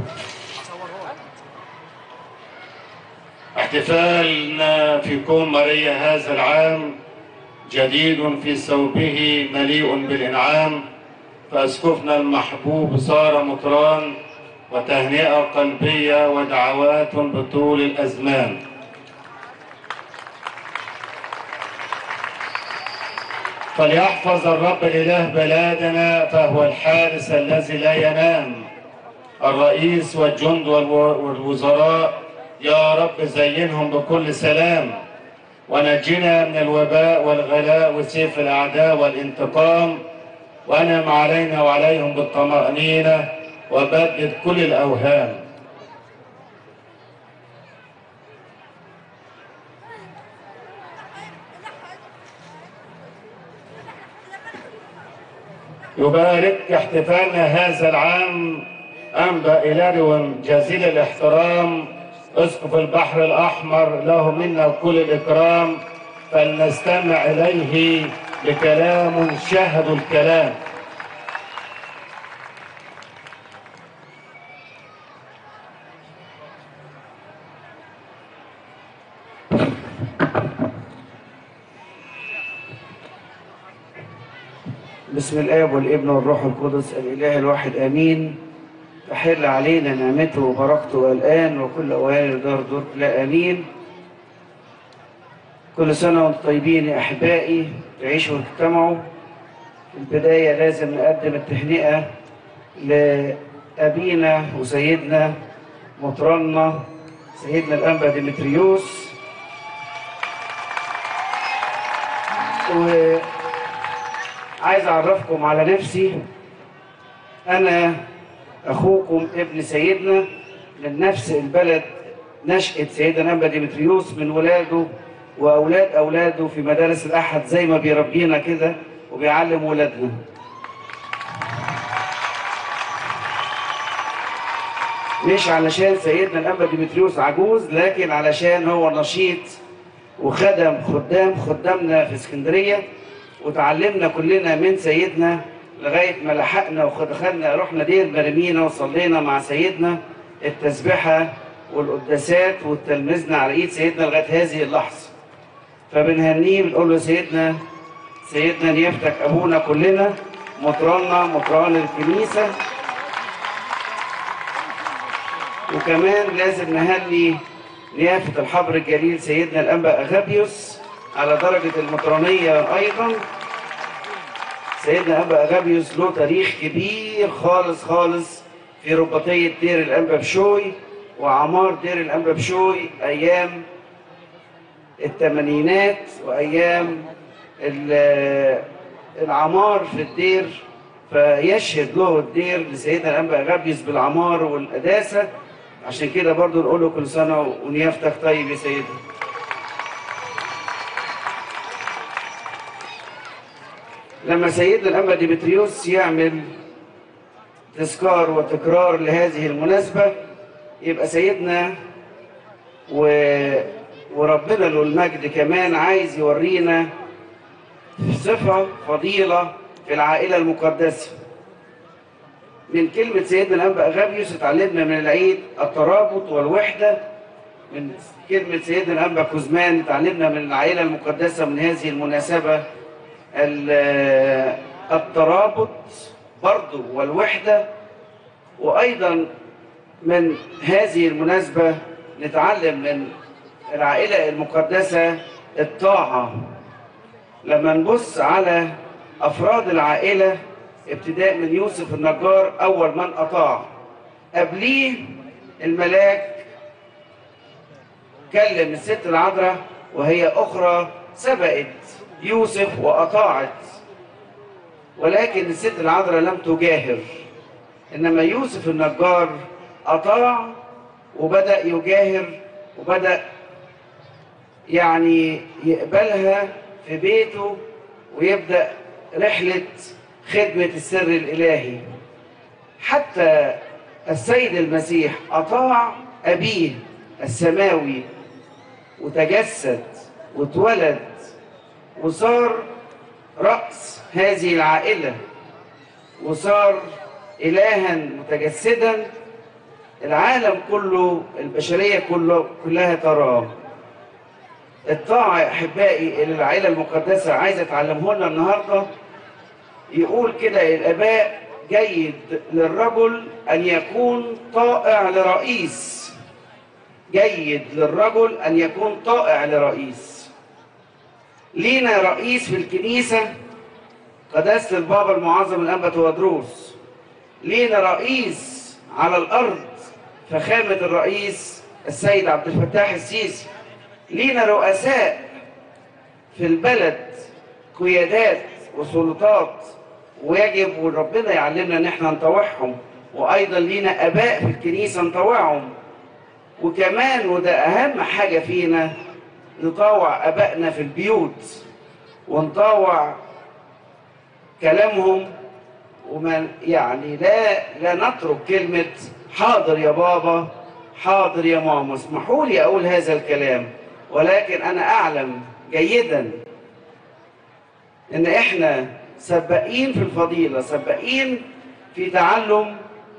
احتفالنا في كوم ماريا هذا العام جديد في ثوبه مليء بالإنعام، فأسقفنا المحبوب صار مطران، وتهنئة قلبية ودعوات بطول الأزمان. فليحفظ الرب الإله بلادنا، فهو الحارس الذي لا ينام. الرئيس والجند والوزراء يا رب زينهم بكل سلام، ونجنا من الوباء والغلاء وسيف الأعداء والانتقام، وأنعم علينا وعليهم بالطمأنينة وبدد كل الأوهام. يبارك احتفالنا هذا العام أنبا إلاريون جزيل الاحترام أسقف البحر الأحمر، له منا كل الإكرام، فلنستمع إليه بكلام شهد الكلام. بسم الآب والابن والروح القدس الإله الواحد آمين. تحل علينا نعمته وبركته الآن وكل أوان دار دور لا آمين. كل سنة وانتم طيبين يا أحبائي، تعيشوا وتجتمعوا. في البداية لازم نقدم التهنئة لأبينا وسيدنا مطرنا سيدنا الأنبا ديمتريوس، وعايز أعرفكم على نفسي. أنا أخوكم ابن سيدنا من نفس البلد، نشأة سيدنا الأنبا ديمتريوس، من ولاده وأولاد أولاده في مدارس الأحد زي ما بيربينا كده وبيعلم ولادنا. مش علشان سيدنا الأنبا ديمتريوس عجوز، لكن علشان هو نشيط وخدم خدام خدامنا في اسكندرية، وتعلمنا كلنا من سيدنا لغاية ما لحقنا ودخلنا رحنا دير مرمينا وصلينا مع سيدنا التسبيحة والقداسات وتلمذنا على ايد سيدنا لغاية هذه اللحظة. فبنهنيه بنقول له سيدنا سيدنا نيافتك ابونا كلنا، مطرنا مطران الكنيسة. وكمان لازم نهني نيافة الحبر الجليل سيدنا الأنبا أغابيوس على درجة المطرانية أيضا. سيدنا أنبا أغابيوس له تاريخ كبير خالص خالص في رباطية دير الأنبا بشوي وعمار دير الأنبا بشوي أيام الثمانينات وأيام العمار في الدير، فيشهد له الدير لسيدنا الأنبا أغابيوس بالعمار والقداسة. عشان كده برضو نقول له كل سنة ونيافتك طيب يا سيدنا. لما سيدنا الأنبا ديمتريوس يعمل تذكار وتكرار لهذه المناسبة، يبقى سيدنا و... وربنا له المجد كمان عايز يورينا صفة فضيلة في العائلة المقدسة. من كلمة سيدنا الأنبا أغابيوس اتعلمنا من العيد الترابط والوحدة. من كلمة سيدنا الأنبا كوزمان اتعلمنا من العائلة المقدسة من هذه المناسبة الترابط برضو والوحدة. وأيضا من هذه المناسبة نتعلم من العائلة المقدسة الطاعة. لما نبص على أفراد العائلة ابتداء من يوسف النجار أول من أطاع، قبليه الملاك كلم الست العذراء وهي أخرى سبقت يوسف وأطاعت، ولكن الست العذراء لم تجاهر، إنما يوسف النجار أطاع وبدأ يجاهر وبدأ يعني يقبلها في بيته ويبدأ رحلة خدمة السر الإلهي. حتى السيد المسيح أطاع أبيه السماوي وتجسد واتولد وصار رأس هذه العائلة، وصار إلها متجسدا العالم كله، البشرية كله كلها تراه. الطاعة يا أحبائي اللي العائلة المقدسة عايزة تعلمه لنا النهاردة، يقول كده الآباء: جيد للرجل أن يكون طائع لرئيس. جيد للرجل أن يكون طائع لرئيس. لينا رئيس في الكنيسة قداسة البابا المعظم الأنبا تودروس. لينا رئيس على الأرض فخامة الرئيس السيد عبد الفتاح السيسي. لينا رؤساء في البلد، قيادات وسلطات، ويجب وربنا يعلمنا ان احنا نطوعهم. وايضا لينا اباء في الكنيسه نطوعهم، وكمان وده اهم حاجه فينا نطوع ابائنا في البيوت ونطوع كلامهم، وما يعني لا لا نترك كلمه حاضر يا بابا حاضر يا ماما. اسمحوا لي اقول هذا الكلام، ولكن انا اعلم جيدا ان احنا سباقين في الفضيلة، سباقين في تعلم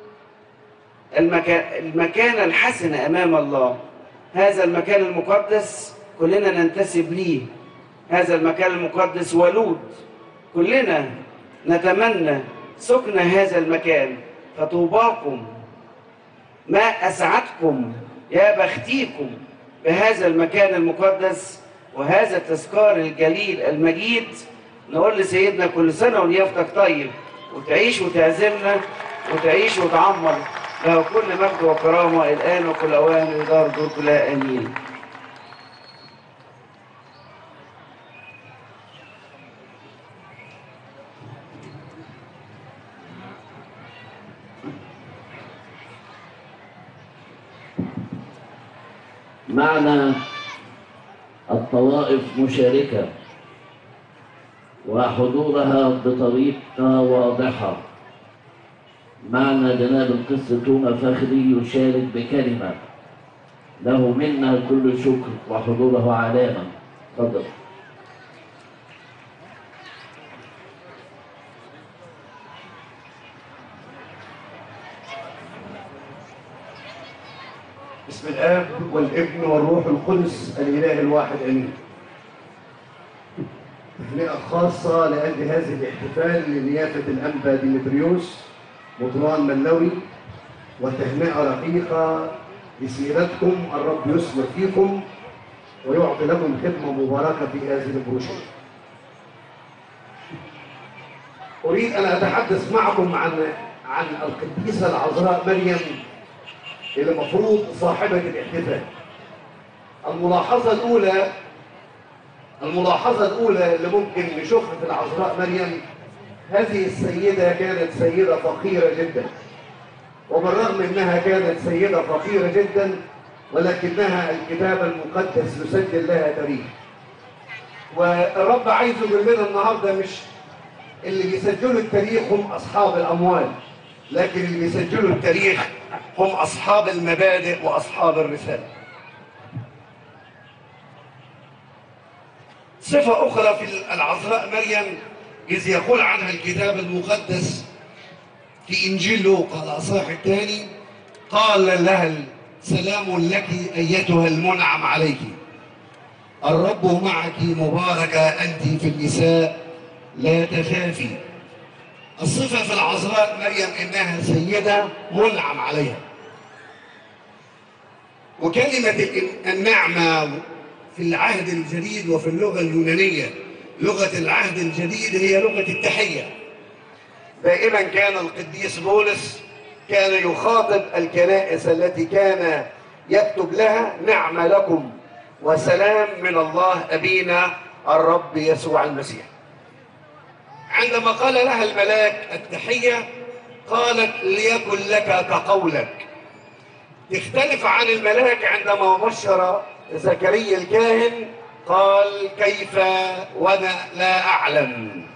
المكان المكانة الحسنة أمام الله. هذا المكان المقدس كلنا ننتسب ليه، هذا المكان المقدس ولود، كلنا نتمنى سكن هذا المكان. فطوباكم، ما أسعدكم، يا بختيكم بهذا المكان المقدس وهذا التذكار الجليل المجيد. نقول لسيدنا كل سنة ونيافتك طيب، وتعيش وتعزمنا وتعيش وتعمر، له كل مجد وكرامة الآن وكل أوان ودار دور كلها آمين. معنى الطوائف مشاركة وحضورها بطريقة واضحة. معنى جناب القس توما فخري يشارك بكلمة، له منا كل شكر وحضوره علامة. تفضل. بسم الآب والابن والروح القدس الإله الواحد آمين. تهنئة خاصة لأجل هذه الاحتفال لنيافة الأنبا ديمتريوس مطران ملوي، وتهنئة رقيقة لسيرتكم. الرب يثمر فيكم ويعطي لكم خدمة مباركة في هذه البروشة. أريد أن أتحدث معكم عن عن القديسة العذراء مريم اللي المفروض صاحبة الاحتفال. الملاحظة الأولى الملاحظة الأولى اللي ممكن نشوفها في العذراء مريم، هذه السيدة كانت سيدة فقيرة جدا، وبالرغم أنها كانت سيدة فقيرة جدا ولكنها الكتاب المقدس يسجل لها تاريخ. والرب عايز يقول لنا النهارده مش اللي بيسجلوا التاريخ هم أصحاب الأموال، لكن اللي بيسجلوا التاريخ هم أصحاب المبادئ وأصحاب الرسالة. صفة أخرى في العذراء مريم إذ يقول عنها الكتاب المقدس في إنجيل لوقا الأصحاح الثاني: قال لها سلام لك أيتها المنعم عليك، الرب معك، مباركة أنت في النساء، لا تخافي. الصفة في العذراء مريم إنها سيدة منعم عليها. وكلمة النعمة في العهد الجديد وفي اللغة اليونانية، لغة العهد الجديد، هي لغة التحية. دائما كان القديس بولس كان يخاطب الكنائس التي كان يكتب لها: نعم لكم وسلام من الله أبينا الرب يسوع المسيح. عندما قال لها الملاك التحية قالت: ليكن لك كقولك. تختلف عن الملاك عندما بشر زكريا الكاهن قال: كيف وانا لا اعلم.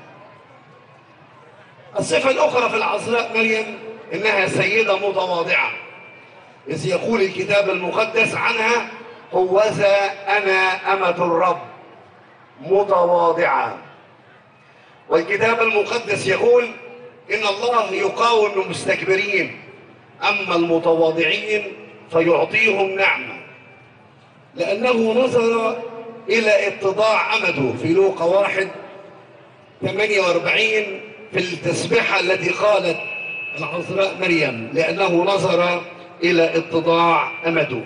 الصفة الأخرى في العذراء مريم إنها سيدة متواضعة، إذ يقول الكتاب المقدس عنها: هوذا أنا أمة الرب متواضعة. والكتاب المقدس يقول: إن الله يقاوم المستكبرين، أما المتواضعين فيعطيهم نعمة، لأنه نظر إلى اتضاع أمده في لوقا واحد ثمانية وأربعين في التسبيحة التي قالت العذراء مريم، لأنه نظر إلى اتضاع أمده.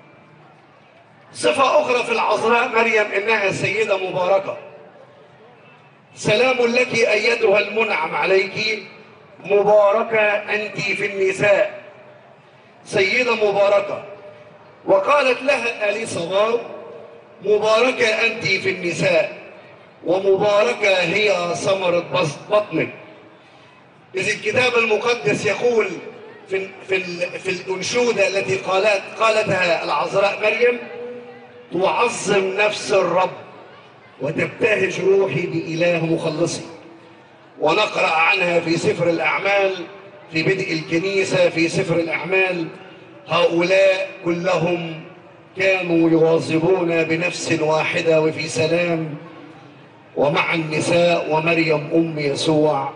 صفة أخرى في العذراء مريم إنها سيدة مباركة. سلام لك أيتها المنعم عليك، مباركة أنت في النساء، سيدة مباركة. وقالت لها إليصابات مباركة أنت في النساء ومباركة هي ثمرة بطنك. إذ الكتاب المقدس يقول في في في الأنشودة التي قالت قالتها العذراء مريم: تعظم نفس الرب وتبتهج روحي بإله مخلصي. ونقرأ عنها في سفر الأعمال في بدء الكنيسة في سفر الأعمال: هؤلاء كلهم كانوا يواظبون بنفس واحدة وفي سلام، ومع النساء ومريم أم يسوع.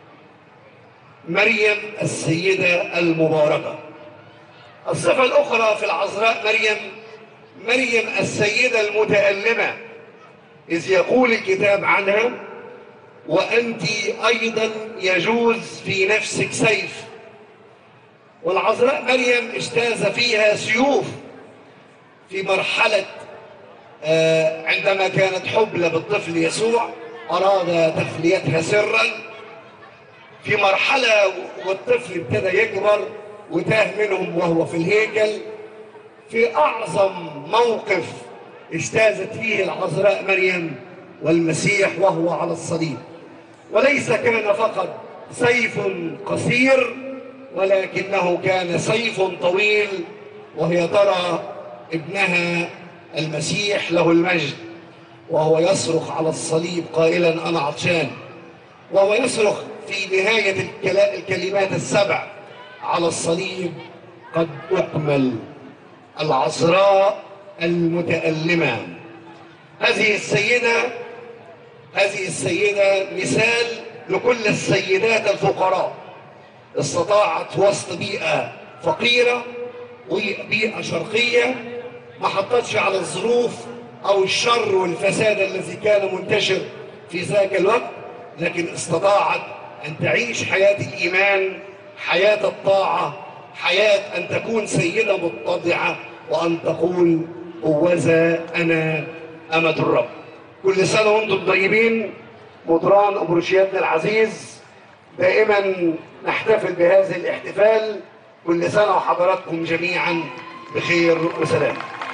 مريم السيدة المباركة. الصفة الأخرى في العذراء مريم مريم السيدة المتألمة، إذ يقول الكتاب عنها: وأنت أيضا يجوز في نفسك سيف. والعذراء مريم اجتاز فيها سيوف في مرحلة عندما كانت حبلى بالطفل يسوع، أراد تخليتها سرا. في مرحلة والطفل ابتدى يكبر وتاه منهم وهو في الهيكل. في أعظم موقف اجتازت فيه العذراء مريم والمسيح وهو على الصليب، وليس كان فقط سيف قصير ولكنه كان سيف طويل، وهي ترى ابنها المسيح له المجد وهو يصرخ على الصليب قائلا: أنا عطشان. وهو يصرخ في نهاية الكلمات السبع على الصليب: قد أكمل. العذراء المتألمة. هذه السيدة هذه السيدة مثال لكل السيدات الفقراء، استطاعت وسط بيئة فقيرة وبيئة شرقية ما حطتش على الظروف أو الشر والفساد الذي كان منتشر في ذاك الوقت، لكن استطاعت أن تعيش حياة الإيمان، حياة الطاعة، حياة أن تكون سيدة متضعة وأن تقول: هوذا أنا أمة الرب. كل سنة وأنتم طيبين. مطران أبروشياتنا العزيز، دائما نحتفل بهذا الاحتفال. كل سنة وحضراتكم جميعا بخير وسلام.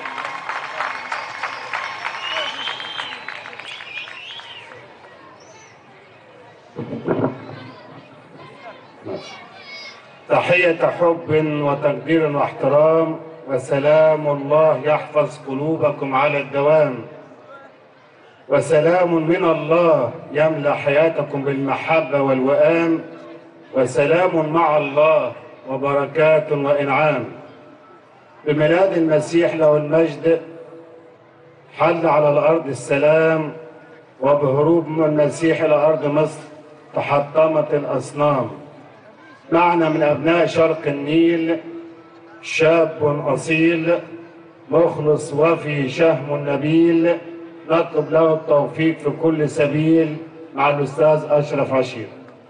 تحية حب وتقدير واحترام، وسلام الله يحفظ قلوبكم على الدوام، وسلام من الله يملأ حياتكم بالمحبة والوئام، وسلام مع الله وبركات وإنعام. بميلاد المسيح له المجد حل على الأرض السلام، وبهروب من المسيح إلى أرض مصر تحطمت الأصنام. معنا من أبناء شرق النيل شاب أصيل مخلص وفي شهم نبيل، نطلب له التوفيق في كل سبيل مع الأستاذ أشرف عشير.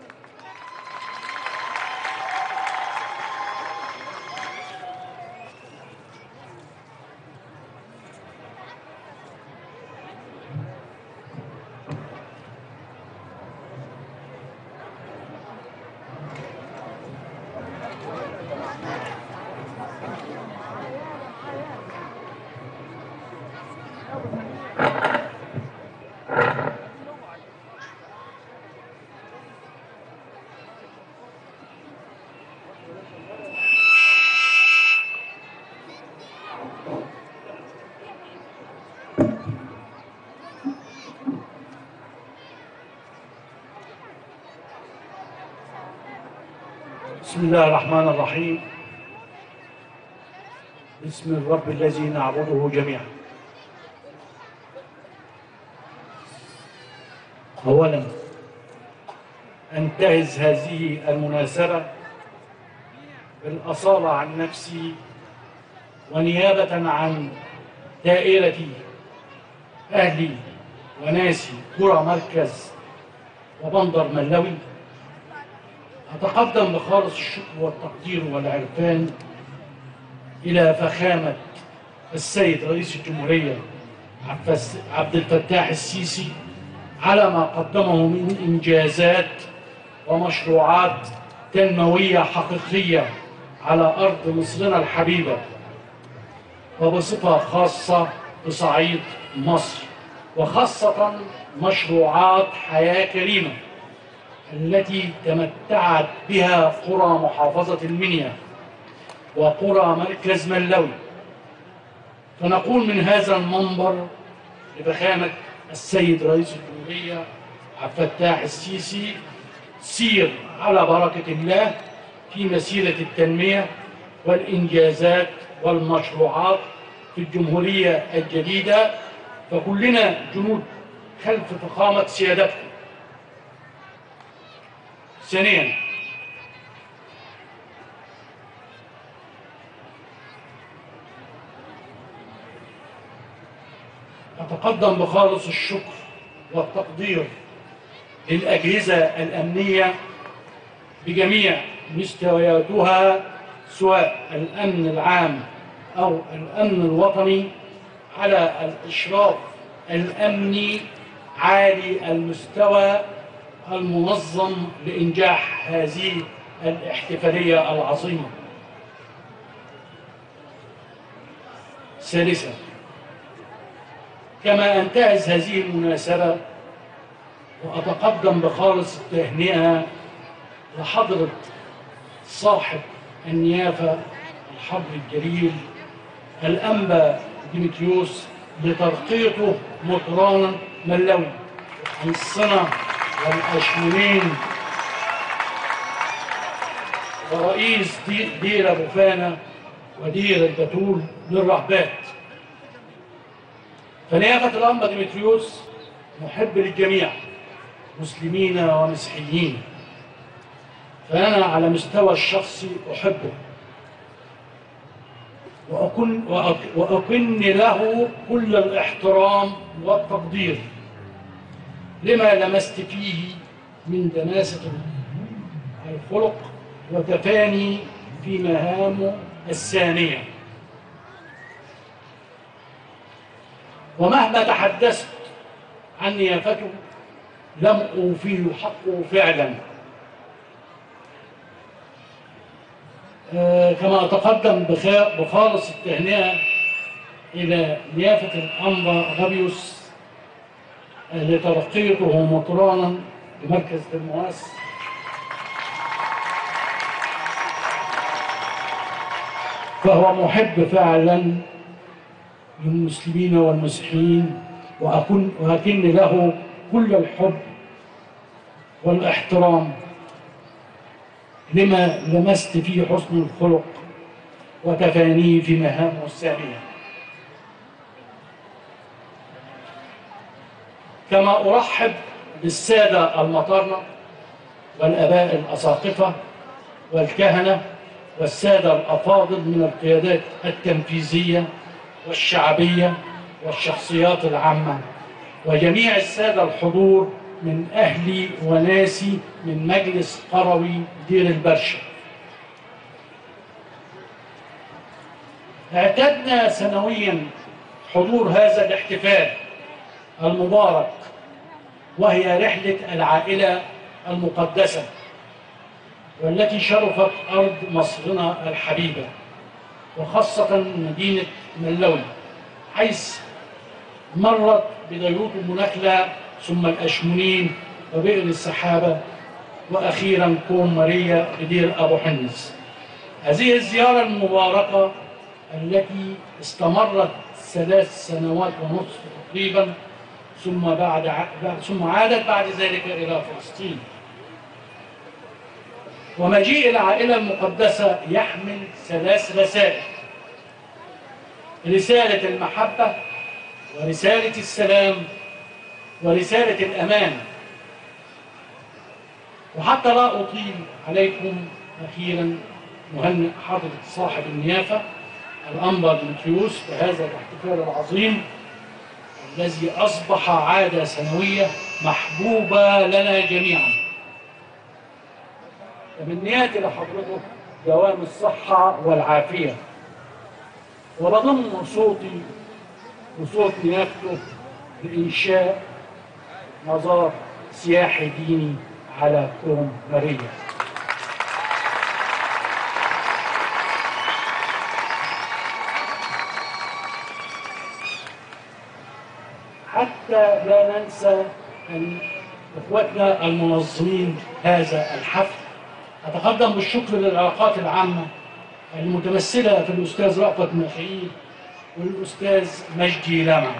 بسم الله الرحمن الرحيم. باسم الرب الذي نعبده جميعا. أولا أنت أنتهز هذه المناسبة بالأصالة عن نفسي ونيابة عن دائرة أهلي وناسي قرى مركز وبندر ملوي، أتقدم بخالص الشكر والتقدير والعرفان إلى فخامة السيد رئيس الجمهورية عبد الفتاح السيسي على ما قدمه من إنجازات ومشروعات تنموية حقيقية على أرض مصرنا الحبيبة، وبصفة خاصة بصعيد مصر، وخاصة مشروعات حياة كريمة التي تمتعت بها قرى محافظة المنيا وقرى مركز ملوي. فنقول من هذا المنبر لفخامة السيد رئيس الجمهورية عبد الفتاح السيسي: سير على بركة الله في مسيرة التنمية والإنجازات والمشروعات في الجمهورية الجديدة، فكلنا جنود خلف فخامة سيادتكم. ثانيا، أتقدم بخالص الشكر والتقدير للأجهزة الأمنية بجميع مستوياتها، سواء الأمن العام أو الأمن الوطني، على الإشراف الأمني عالي المستوى المنظم لإنجاح هذه الاحتفالية العظيمة. ثالثا، كما أنتهز هذه المناسبة وأتقدم بخالص التهنئة لحضرة صاحب النيافة الحبر الجليل الأنبا ديمتريوس لترقيته مطرانا ملوي عن السنة والأشمونين ورئيس دير أبو فانا ودير البتول للرهبات. فنيافة الأنبا ديمتريوس محب للجميع مسلمين ومسيحيين، فأنا على مستوى الشخصي أحبه وأكن, وأكن له كل الاحترام والتقدير لما لمست فيه من دناسة الخلق وتفاني في مهامه الثانية. ومهما تحدثت عن نيافته لم أوفيه حقه فعلا. آه كما أتقدم بخالص التهنئة إلى نيافة الأنبا غابيوس آه لترقيته مطرانا بمركز المواس، فهو محب فعلا للمسلمين والمسيحيين، وأكن, وأكن له كل الحب والاحترام لما لمست فيه حسن الخلق وتفانيه في مهامه الثانية. كما أرحب بالسادة المطارنة والآباء الأساقفة والكهنة والسادة الأفاضل من القيادات التنفيذية والشعبية والشخصيات العامة وجميع السادة الحضور من أهلي وناسي من مجلس قروي دير البرشا. اعتدنا سنويا حضور هذا الاحتفال المبارك، وهي رحلة العائلة المقدسة والتي شرفت أرض مصرنا الحبيبة، وخاصة مدينة ملوي، حيث مرت بديوت المناخلة ثم الأشمونين وبئر السحابة وأخيرا كوم ماريا بدير أبو حنس. هذه الزيارة المباركة التي استمرت ثلاث سنوات ونصف تقريبا ثم بعد ثم عادت بعد ذلك إلى فلسطين. ومجيء العائلة المقدسة يحمل ثلاث رسائل: رسالة المحبة، ورسالة السلام، ورسالة الأمان. وحتى لا أطيل عليكم أخيرا مهنئ حضرة صاحب النيافة الأنبا ديمتريوس بهذا الاحتفال العظيم الذي أصبح عادة سنوية محبوبة لنا جميعا. تمنياتي لحضرته دوام الصحة والعافية، وبضم صوتي وصوت نيافته لإنشاء مزار سياحي ديني على كوم ماريا. حتى لا ننسى أن إخوتنا المنظمين هذا الحفل، أتقدم بالشكر للعلاقات العامة المتمثلة في الأستاذ رأفت ميخائيل والأستاذ مجدي لمعي.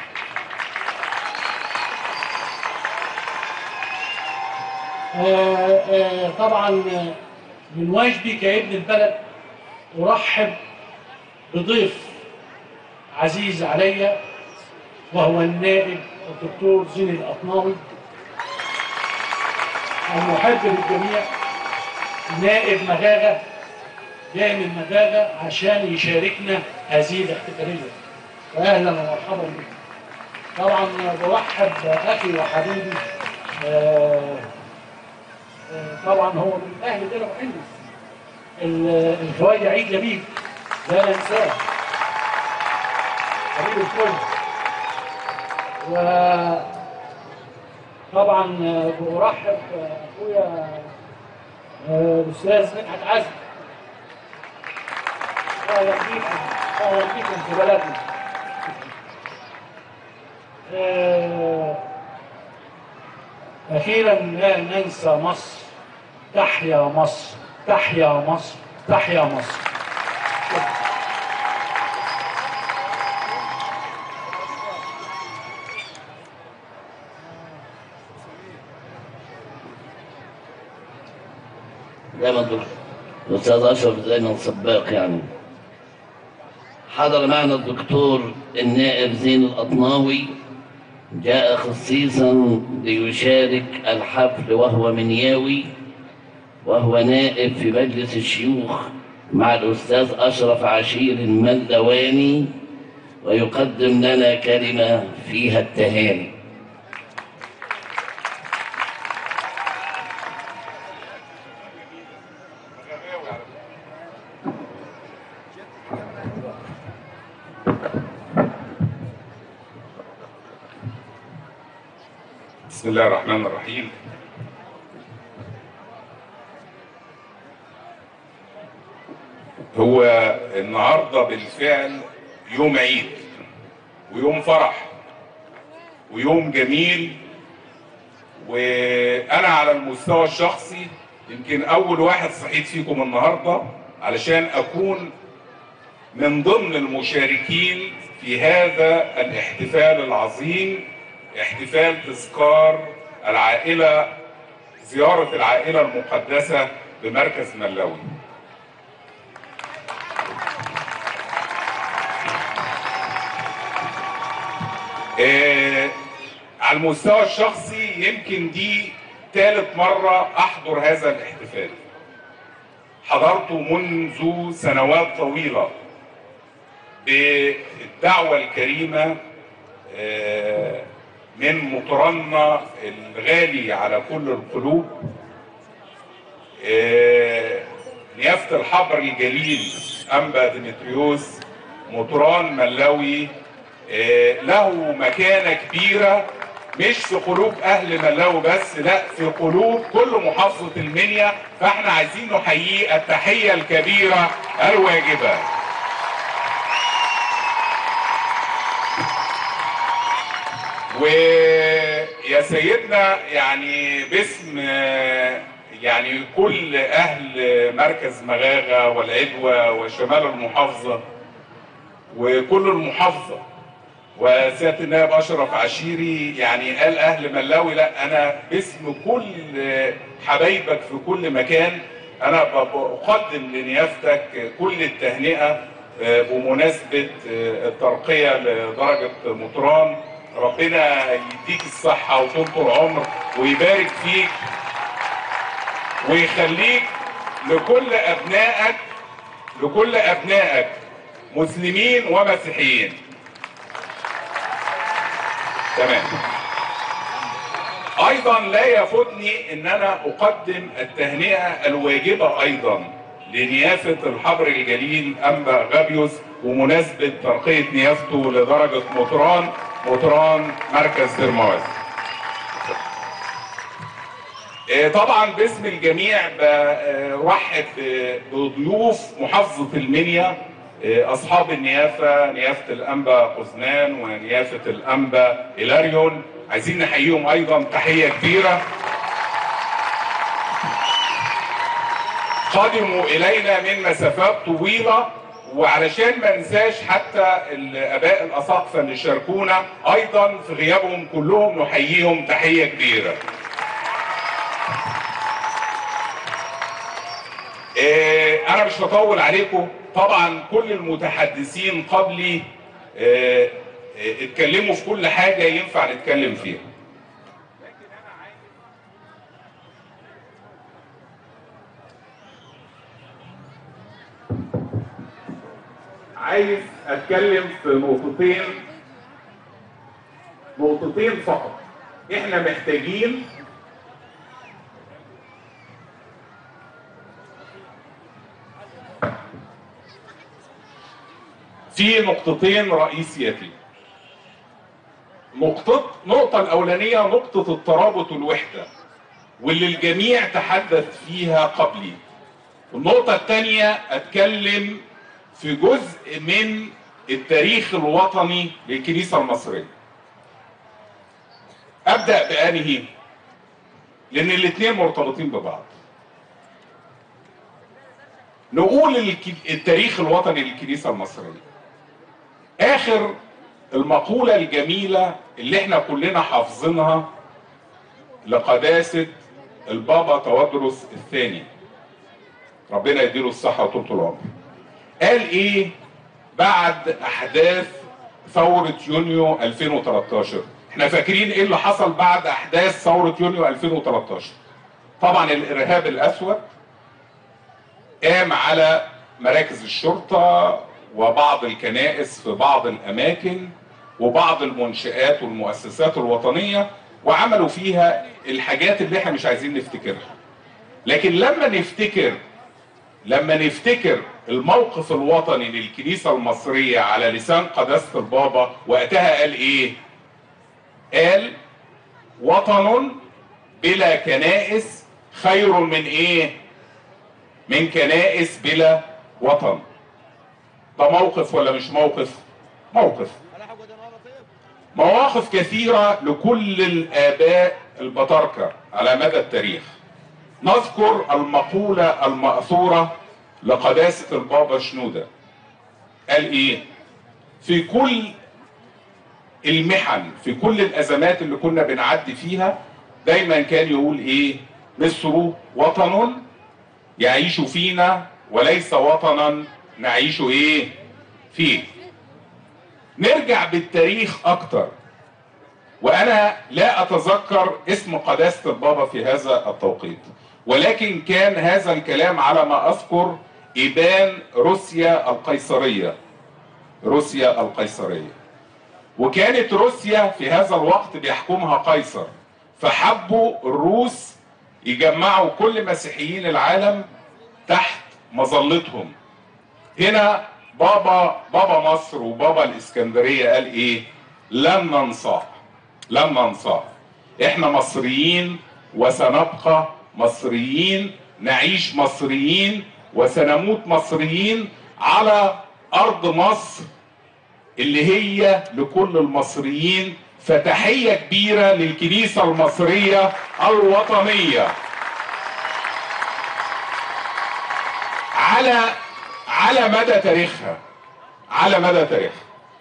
آه آه طبعا من واجبي كابن البلد أرحب بضيف عزيز علي وهو النائب الدكتور زين الأطناوي المحب للجميع، نائب مغاغة جاي من مغاغة عشان يشاركنا هذه الاحتفالية، فأهلا ومرحبا بكم. طبعا برحب أخي وحبيبي آه آه طبعا هو من أهل دلو حندس الخواجة عيد لبيب، لا ننساه حبيب الكل. وطبعا برحب اخويا الاستاذ مدحت عزمي، اهلا بيكم اهلا بيكم في بلدنا. اخيرا لا ننسى مصر، تحيا مصر تحيا مصر تحيا مصر. دايما الأستاذ أشرف دايما سباق يعني. حضر معنا الدكتور النائب زين الأطناوي، جاء خصيصا ليشارك الحفل وهو منياوي، وهو نائب في مجلس الشيوخ مع الأستاذ أشرف عشير الملواني، ويقدم لنا كلمة فيها التهاني. بسم الله الرحمن الرحيم. هو النهارده بالفعل يوم عيد ويوم فرح ويوم جميل، وانا على المستوى الشخصي يمكن اول واحد صحيت فيكم النهارده علشان اكون من ضمن المشاركين في هذا الاحتفال العظيم، احتفال تذكار العائلة، زيارة العائلة المقدسة بمركز ملاوي. آه على المستوى الشخصي يمكن دي ثالث مرة أحضر هذا الاحتفال. حضرته منذ سنوات طويلة بالدعوة الكريمة آه من مطرنا الغالي على كل القلوب، آه نيافة الحبر الجليل أنبا ديمتريوس مطران ملاوي، آه له مكانة كبيرة مش في قلوب أهل ملاوي بس، لا في قلوب كل محافظة المنيا، فاحنا عايزين نحييه التحية الكبيرة الواجبة. ويا سيدنا يعني باسم يعني كل اهل مركز مغاغة والعدوى وشمال المحافظة وكل المحافظة وسيادة النائب اشرف عشيري يعني قال اهل ملاوي، لا انا باسم كل حبايبك في كل مكان انا بقدم لنيافتك كل التهنئة بمناسبة الترقية لدرجة مطران. ربنا يديك الصحة وطول العمر ويبارك فيك ويخليك لكل ابنائك لكل ابنائك مسلمين ومسيحيين. تمام. ايضا لا يفوتني ان انا اقدم التهنئه الواجبه ايضا لنيافه الحبر الجليل انبا غابيوس ومناسبه ترقيه نيافته لدرجه مطران مطران مركز درماز. طبعا باسم الجميع برحب بضيوف محافظه المنيا، اصحاب النيافه، نيافه الانبا قزنان ونيافه الانبا إيلاريون، عايزين نحييهم ايضا تحيه كبيره. قدموا الينا من مسافات طويله، وعلشان ما ننساش حتى الاباء الاساقفه اللي شاركونا ايضا في غيابهم كلهم نحييهم تحيه كبيره. انا مش هطول عليكم، طبعا كل المتحدثين قبلي اتكلموا في كل حاجه ينفع نتكلم فيها. عايز اتكلم في نقطتين نقطتين فقط. احنا محتاجين في نقطتين رئيسيتين. نقطة النقطة الأولانية نقطة الترابط والوحدة، واللي الجميع تحدث فيها قبلي. النقطة الثانية أتكلم في جزء من التاريخ الوطني للكنيسة المصرية. أبدأ بأنهي؟ لأن الاثنين مرتبطين ببعض. نقول التاريخ الوطني للكنيسة المصرية. آخر المقولة الجميلة اللي احنا كلنا حافظينها لقداسة البابا تودرس الثاني، ربنا يديله الصحة وطولة العمر، قال ايه بعد احداث ثورة يونيو ألفين وتلتاشر؟ احنا فاكرين ايه اللي حصل بعد احداث ثورة يونيو ألفين وتلتاشر؟ طبعا الارهاب الاسود قام على مراكز الشرطة وبعض الكنائس في بعض الاماكن وبعض المنشآت والمؤسسات الوطنية، وعملوا فيها الحاجات اللي احنا مش عايزين نفتكرها. لكن لما نفتكر لما نفتكر الموقف الوطني للكنيسة المصرية على لسان قداسة البابا، وقتها قال ايه؟ قال وطن بلا كنائس خير من ايه؟ من كنائس بلا وطن. ده موقف ولا مش موقف؟ موقف. مواقف كثيرة لكل الآباء البطاركة على مدى التاريخ. نذكر المقولة المأثورة لقداسة البابا شنودة، قال ايه؟ في كل المحن، في كل الأزمات اللي كنا بنعدي فيها، دايما كان يقول ايه؟ مصر وطن يعيش فينا وليس وطنا نعيش ايه؟ فيه. نرجع بالتاريخ اكتر، وانا لا اتذكر اسم قداسة البابا في هذا التوقيت، ولكن كان هذا الكلام على ما اذكر ابان روسيا القيصرية. روسيا القيصرية، وكانت روسيا في هذا الوقت بيحكمها قيصر، فحبوا الروس يجمعوا كل مسيحيين العالم تحت مظلتهم. هنا بابا بابا مصر وبابا الاسكندريه قال ايه؟ لن ننصاع لن ننصاع، احنا مصريين وسنبقى مصريين، نعيش مصريين وسنموت مصريين على ارض مصر اللي هي لكل المصريين. فتحيه كبيره للكنيسه المصريه الوطنيه على على مدى تاريخها على مدى تاريخها.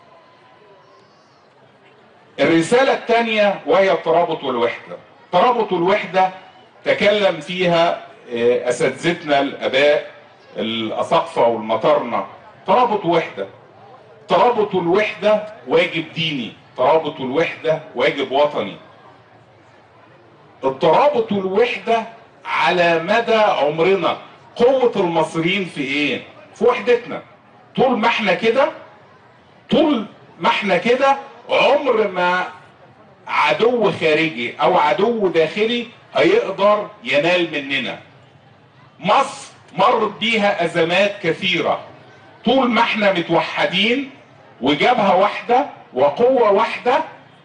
الرسالة الثانية وهي الترابط والوحدة. الترابط والوحدة تكلم فيها أساتذتنا الآباء الأساقفة والمطارنة. ترابط وحدة. ترابط الوحدة واجب ديني، ترابط الوحدة واجب وطني. الترابط والوحدة على مدى عمرنا قوة المصريين في ايه؟ في وحدتنا. طول ما احنا كده طول ما احنا كده عمر ما عدو خارجي او عدو داخلي هيقدر ينال مننا. مصر مرت بيها ازمات كثيرة. طول ما احنا متوحدين وجبهة واحدة وقوة واحدة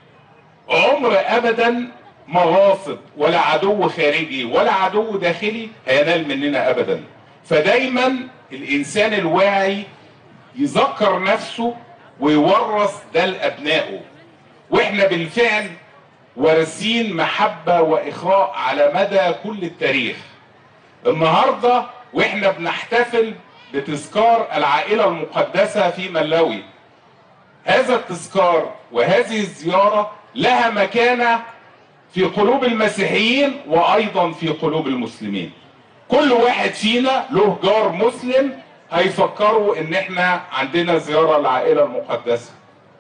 عمر ابدا ما غاصب ولا عدو خارجي ولا عدو داخلي هينال مننا ابدا. فدايما الانسان الواعي يذكر نفسه ويورث ده لابنائه، واحنا بالفعل وارثين محبة واخاء على مدى كل التاريخ. النهاردة واحنا بنحتفل بتذكار العائلة المقدسة في ملاوي، هذا التذكار وهذه الزيارة لها مكانة في قلوب المسيحيين وايضا في قلوب المسلمين. كل واحد فينا له جار مسلم هيفكروا ان احنا عندنا زيارة للعائلة المقدسة،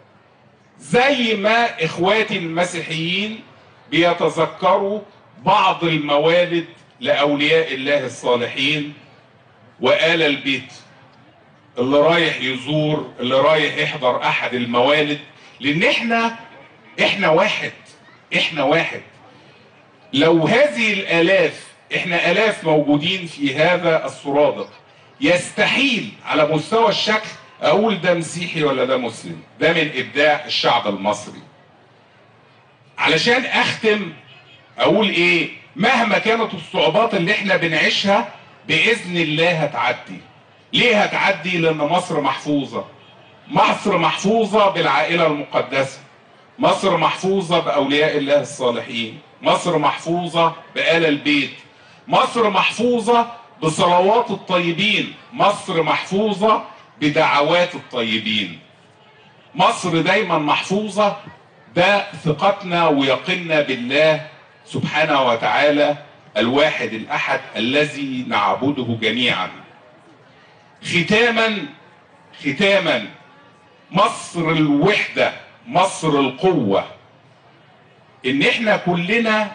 زي ما اخواتي المسيحيين بيتذكروا بعض الموالد لاولياء الله الصالحين وآل البيت، اللي رايح يزور، اللي رايح يحضر احد الموالد، لان احنا احنا واحد احنا واحد. لو هذه الالاف، احنا الاف موجودين في هذا السرادق، يستحيل على مستوى الشكل اقول ده مسيحي ولا ده مسلم. ده من ابداع الشعب المصري. علشان اختم اقول ايه؟ مهما كانت الصعوبات اللي احنا بنعيشها باذن الله هتعدي. ليه هتعدي؟ لان مصر محفوظة. مصر محفوظة بالعائلة المقدسة، مصر محفوظة باولياء الله الصالحين، مصر محفوظة بآل البيت، مصر محفوظة بصلوات الطيبين، مصر محفوظة بدعوات الطيبين، مصر دايما محفوظة. ده ثقتنا ويقيننا بالله سبحانه وتعالى الواحد الأحد الذي نعبده جميعا. ختاما ختاما مصر الوحدة، مصر القوة، ان احنا كلنا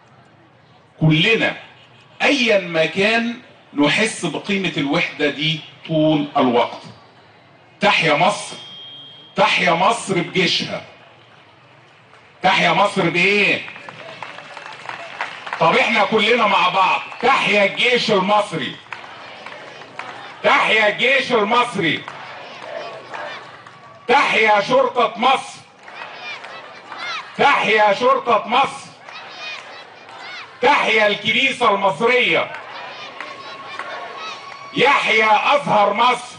كلنا ايا ما كان نحس بقيمة الوحدة دي طول الوقت. تحيا مصر، تحيا مصر بجيشها. تحيا مصر بايه؟ طب احنا كلنا مع بعض، تحيا الجيش المصري، تحيا الجيش المصري، تحيا شرطة مصر، تحيا شرطة مصر، تحيا الكنيسة المصرية، يحيا أزهر مصر.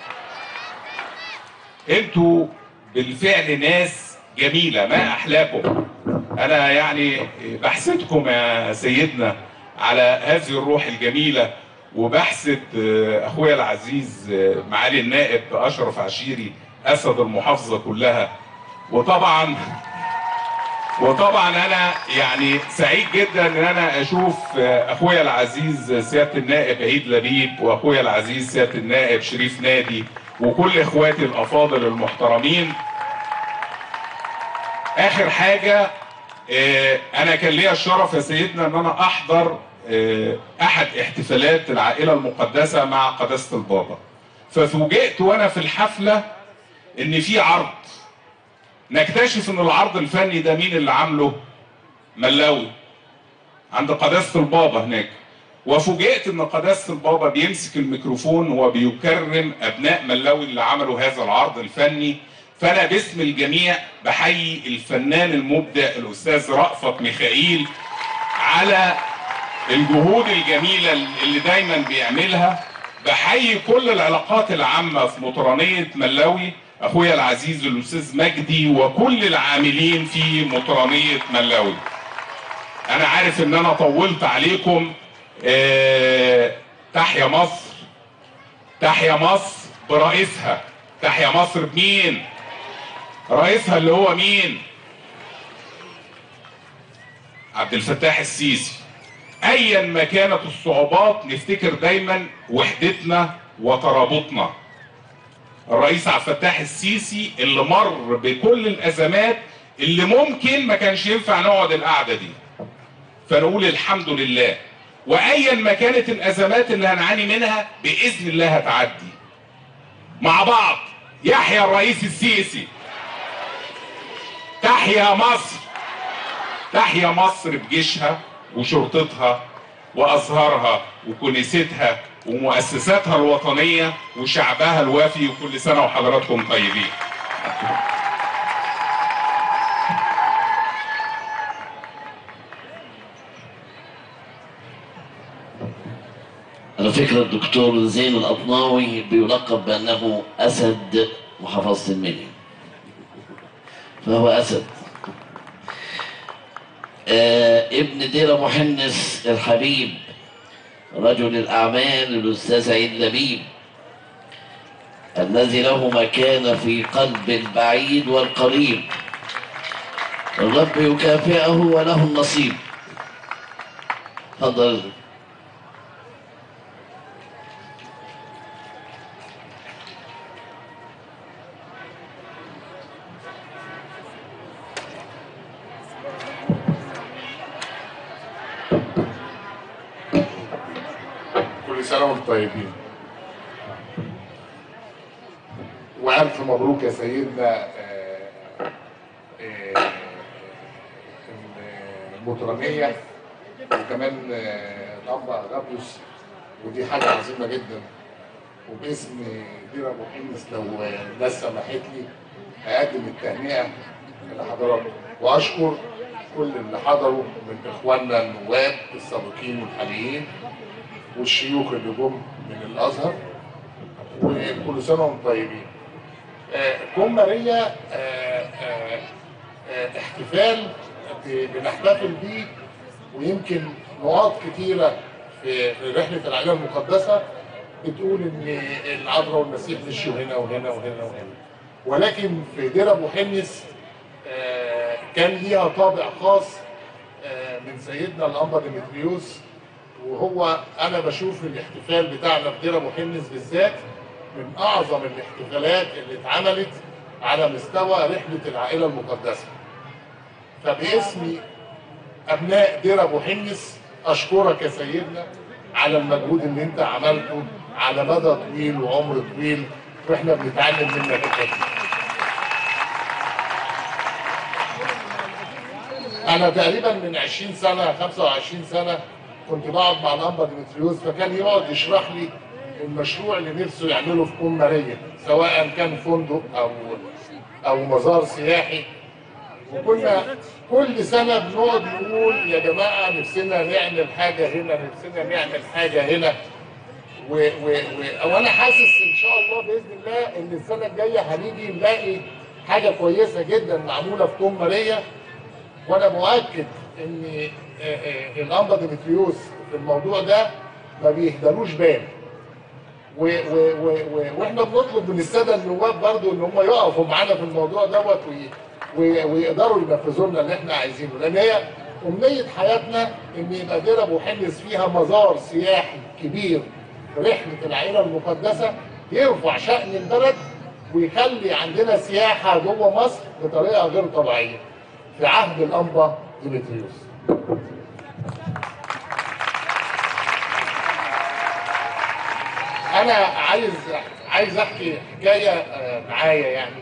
انتوا بالفعل ناس جميلة، ما أحلاكم. أنا يعني بحسدكم يا سيدنا على هذه الروح الجميلة، وبحسد أخويا العزيز معالي النائب أشرف عشيري أسد المحافظة كلها. وطبعا وطبعا أنا يعني سعيد جدا إن أنا أشوف أخويا العزيز سيادة النائب عيد لبيب، وأخويا العزيز سيادة النائب شريف نادي، وكل إخواتي الأفاضل المحترمين. آخر حاجة، أنا كان ليا الشرف يا سيدنا إن أنا أحضر أحد احتفالات العائلة المقدسة مع قداسة البابا، ففوجئت وأنا في الحفلة إن في عرض، نكتشف إن العرض الفني ده مين اللي عامله؟ ملاوي عند قداسة البابا هناك. وفوجئت إن قداسة البابا بيمسك الميكروفون وبيكرم أبناء ملاوي اللي عملوا هذا العرض الفني. فأنا باسم الجميع بحيي الفنان المبدع الأستاذ رأفت ميخائيل على الجهود الجميلة اللي دايما بيعملها. بحيي كل العلاقات العامة في مطرانية ملاوي، أخويا العزيز الأستاذ مجدي وكل العاملين في مطرانية ملاوي. أنا عارف إن أنا طولت عليكم. اه تحيا مصر، تحيا مصر برئيسها. تحيا مصر بمين؟ رئيسها اللي هو مين؟ عبد الفتاح السيسي. ايا ما كانت الصعوبات نفتكر دايما وحدتنا وترابطنا. الرئيس عبد الفتاح السيسي اللي مر بكل الازمات اللي ممكن ما كانش ينفع نقعد القعده دي، فنقول الحمد لله. وايا ما كانت الازمات اللي هنعاني منها باذن الله هتعدي. مع بعض يحيى الرئيس السيسي، تحيا مصر، تحيا مصر بجيشها وشرطتها وازهارها وكنيستها ومؤسساتها الوطنيه وشعبها الوافي، وكل سنه وحضراتكم طيبين. على فكرة الدكتور زين الأطناوي بيلقب بأنه أسد محافظة المنيا، فهو أسد. آه ابن دير محنس الحبيب رجل الأعمال الأستاذ عيد لبيب الذي له مكانة في قلب البعيد والقريب، الرب يكافئه وله النصيب. تفضل. كل سنة وانتم طيبين، وألف مبروك يا سيدنا آه، آه، المطرانية، وكمان آه، الأنبا غابيوس، ودي حاجة عظيمة جدا. وباسم دير أبو حمص لو الناس سمحت لي أقدم التهنئة لحضراتكم، وأشكر كل اللي حضروا من إخواننا النواب السابقين والحاليين والشيوخ اللي جم من الازهر، وكل سنه وانتم طيبين. كوم ماريا احتفال بنحتفل بيه، ويمكن نقاط كتيره في رحله العائله المقدسه بتقول ان العذراء والمسيح مشوا هنا وهنا وهنا وهنا، ولكن في دير ابو حمص كان ليها طابع خاص من سيدنا الانبا ديمتريوس، وهو انا بشوف الاحتفال بتاعنا في دير ابو حمص بالذات من اعظم الاحتفالات اللي اتعملت على مستوى رحله العائله المقدسه. فباسم ابناء دير ابو حمص اشكرك يا سيدنا على المجهود اللي انت عملته على مدى طويل وعمر طويل، واحنا بنتعلم منك كتير. انا تقريبا من عشرين سنه خمسة وعشرين سنه كنت بقعد مع الانبا ديمتريوس، فكان يقعد يشرح لي المشروع اللي نفسه يعمله في كوم ماريا، سواء كان فندق او او مزار سياحي. وكنا كل سنه بنقعد نقول يا جماعه نفسنا نعمل حاجه هنا، نفسنا نعمل حاجه هنا. و و و وانا حاسس ان شاء الله باذن الله ان السنه الجايه هنيجي نلاقي حاجه كويسه جدا معموله في كوم ماريا. وانا مؤكد ان الانبا ديمتريوس في الموضوع ده ما بيهدلوش بال، واحنا بنطلب من الساده النواب برضو ان هم يقفوا معانا في الموضوع دوت ويقدروا ينفذوا لنا اللي احنا عايزينه، لان هي امنيه حياتنا ان يبقى دير ابو حمص فيها مزار سياحي كبير في رحله العائله المقدسه يرفع شأن البلد ويخلي عندنا سياحه جوه مصر بطريقه غير طبيعيه في عهد الانبا ديمتريوس. انا عايز عايز احكي حكايه معايا يعني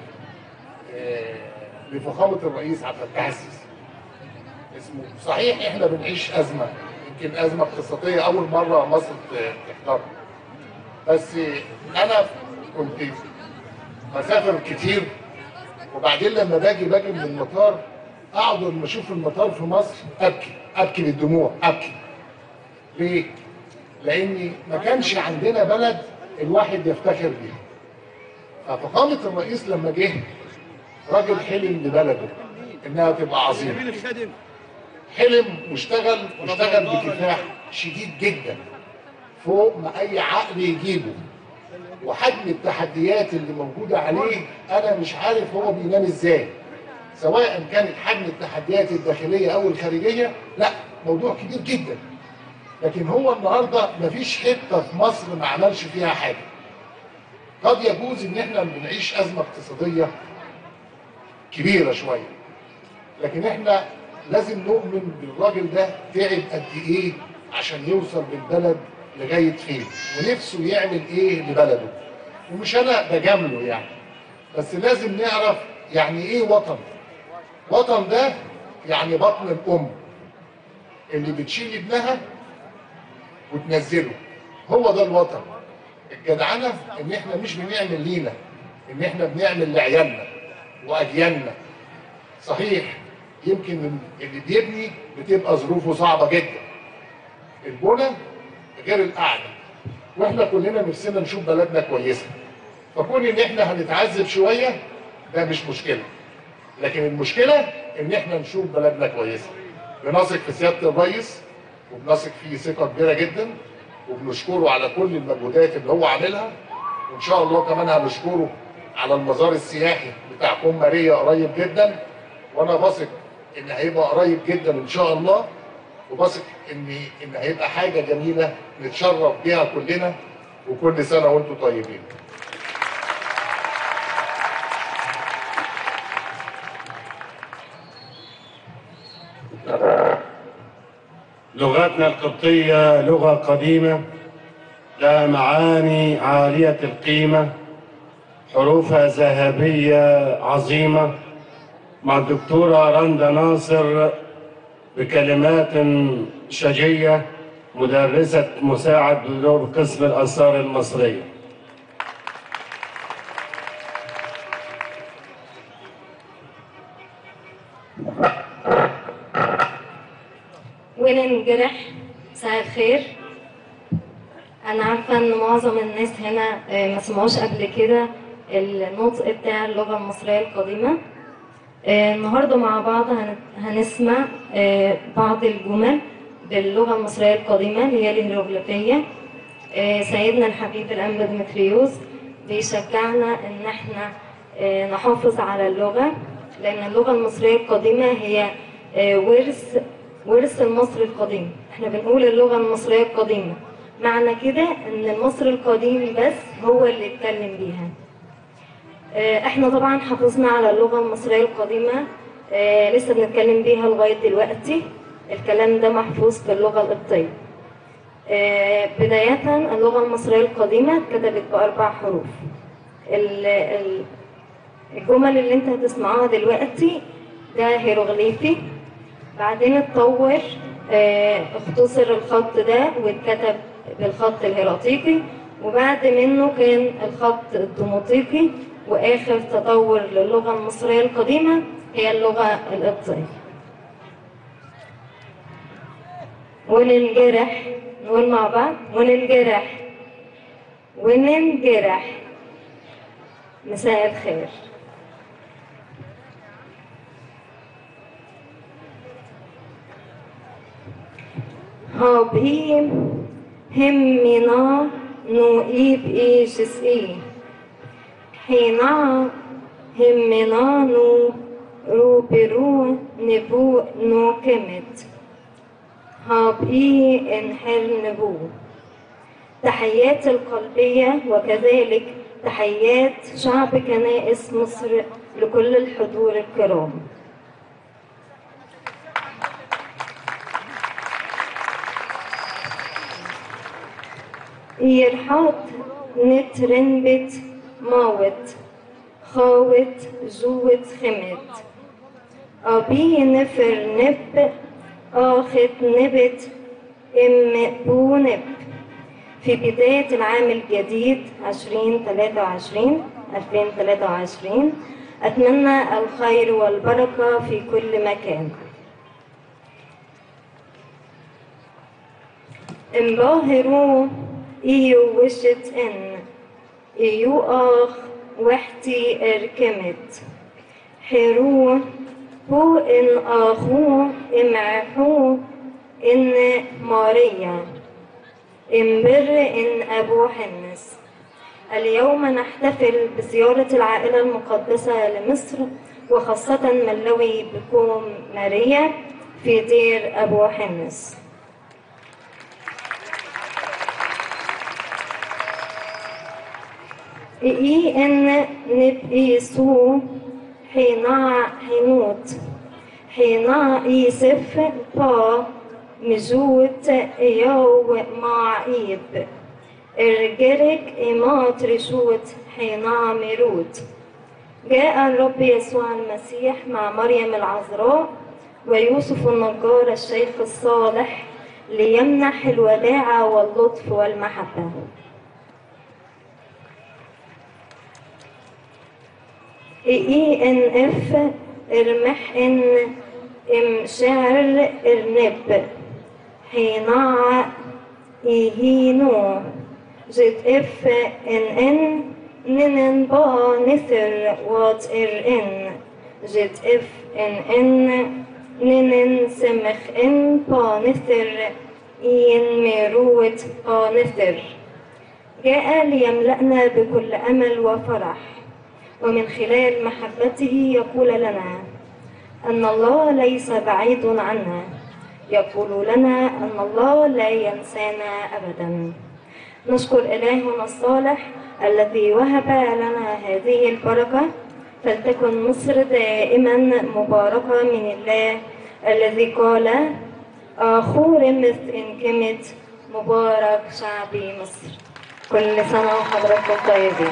لفخامه الرئيس عبد الفتاح السيسي. اسمه صحيح احنا بنعيش ازمه، يمكن ازمه اقتصاديه اول مره مصر تحضرها، بس انا كنت بسافر كتير، وبعدين لما باجي باجي من المطار اقعد لما اشوف المطار في مصر ابكي ابكي بالدموع ابكي. ليه؟ لاني ما كانش عندنا بلد الواحد يفتخر بيها. ففخامه الرئيس لما جه راجل حلم لبلده انها تبقى عظيمه، حلم واشتغل واشتغل بكفاح شديد جدا فوق ما اي عقل يجيبه، وحجم التحديات اللي موجوده عليه انا مش عارف هو بينام ازاي، سواء كانت حجم التحديات الداخليه او الخارجيه، لا موضوع كبير جدا. لكن هو النهارده مفيش حته في مصر ما عملش فيها حاجه. قد يجوز ان احنا بنعيش ازمه اقتصاديه كبيره شويه، لكن احنا لازم نؤمن بالراجل ده تعب قد ايه عشان يوصل بالبلد لغايه فين، ونفسه يعمل ايه لبلده. ومش انا بجامله يعني، بس لازم نعرف يعني ايه وطن. وطن ده يعني بطن الام اللي بتشيل ابنها وتنزله، هو ده الوطن. الجدعنه ان احنا مش بنعمل لينا، ان احنا بنعمل لعيالنا واجيالنا. صحيح يمكن اللي بيبني بتبقى ظروفه صعبه جدا، البنى غير القعده، واحنا كلنا نفسنا نشوف بلدنا كويسه. فكون ان احنا هنتعذب شويه ده مش مشكله، لكن المشكله ان احنا نشوف بلدنا كويسه. بنثق في سياده الرئيس وبنثق فيه ثقه كبيره جدا، وبنشكره على كل المجهودات اللي هو عاملها، وان شاء الله كمان هنشكره على المزار السياحي بتاع كوم ماريا قريب جدا، وانا بثق ان هيبقى قريب جدا ان شاء الله، وبثق ان ان هيبقى حاجه جميله نتشرف بيها كلنا. وكل سنه وانتم طيبين. لغتنا القبطية لغة قديمة لها معاني عالية القيمة، حروفها ذهبية عظيمة، مع الدكتورة رندا ناصر بكلمات شجية، مدرسة مساعد بدور قسم الآثار المصرية. وننجرح. مساء الخير. انا عارفه ان معظم الناس هنا ما سمعوش قبل كده النطق بتاع اللغه المصريه القديمه. النهارده مع بعض هنسمع بعض الجمل باللغه المصريه القديمه اللي هي الهيروغليفيه. سيدنا الحبيب الانبا ديمتريوس بيشجعنا ان احنا نحافظ على اللغه، لان اللغه المصريه القديمه هي ورث ورث المصري القديم. احنا بنقول اللغة المصرية القديمة، معنى كده ان المصري القديم بس هو اللي اتكلم بيها. اه احنا طبعا حافظنا على اللغة المصرية القديمة، اه لسه بنتكلم بيها لغاية دلوقتي. الكلام ده محفوظ في اللغة القبطية. اه بداية اللغة المصرية القديمة اتكتبت بأربع حروف. الجمل اللي انت هتسمعوها دلوقتي ده هيروغليفي، بعدين اتطور اه اختصر الخط ده واتكتب بالخط الهيراتيقي، وبعد منه كان الخط الديموطيقي، واخر تطور للغه المصريه القديمه هي اللغه القبطيه. وننجرح، نقول مع بعض وننجرح وننجرح. مساء الخير. هابهيم همنا نوئيب إيشس إيه حينا همنا نو روبرو نبو نو كمت هابئي انحر نبو. تحيات القلبية وكذلك تحيات شعب كنائس مصر لكل الحضور الكرام. يرحات نترنبت ماوت خاوت جوت خمت أبي نفر نب آخت نبت إم بو نب. في بداية العام الجديد عشرين ثلاثة وعشرين ألفين وثلاثة وعشرين أتمنى الخير والبركة في كل مكان. انباهروا إيو وشت إن إيو آخ وحتي إركمت حرو هو إن آخو إمعحو إن ماريا إمبر إن أبو حنس. اليوم نحتفل بزيارة العائلة المقدسة لمصر، وخاصة ملوي بكوم ماريا في دير أبو حنس. إي إن نبقي سو حينا حينوت حينا إيسف با نجوت يو معيب ارجرك إمات رشوت حينا ميروت. جاء الرب يسوع المسيح مع مريم العذراء ويوسف النجار الشيخ الصالح ليمنح الوداع واللطف والمحبة. إي إن إف إرمح إن إم شعر إرنب حيناع إيهينو جد إف إن إن ننن با نثر وات إر إن جد إف إن إن ننن سمخ إن با نثر إين ميروت با نثر. جاء ليملأنا بكل أمل وفرح ومن خلال محبته يقول لنا أن الله ليس بعيد عنا، يقول لنا أن الله لا ينسانا أبدا. نشكر إلهنا الصالح الذي وهب لنا هذه البركة، فلتكن مصر دائما مباركة من الله الذي قال آخور مثل إن كمت مبارك شعبي مصر. كل سنة وحضراتكم طيبين.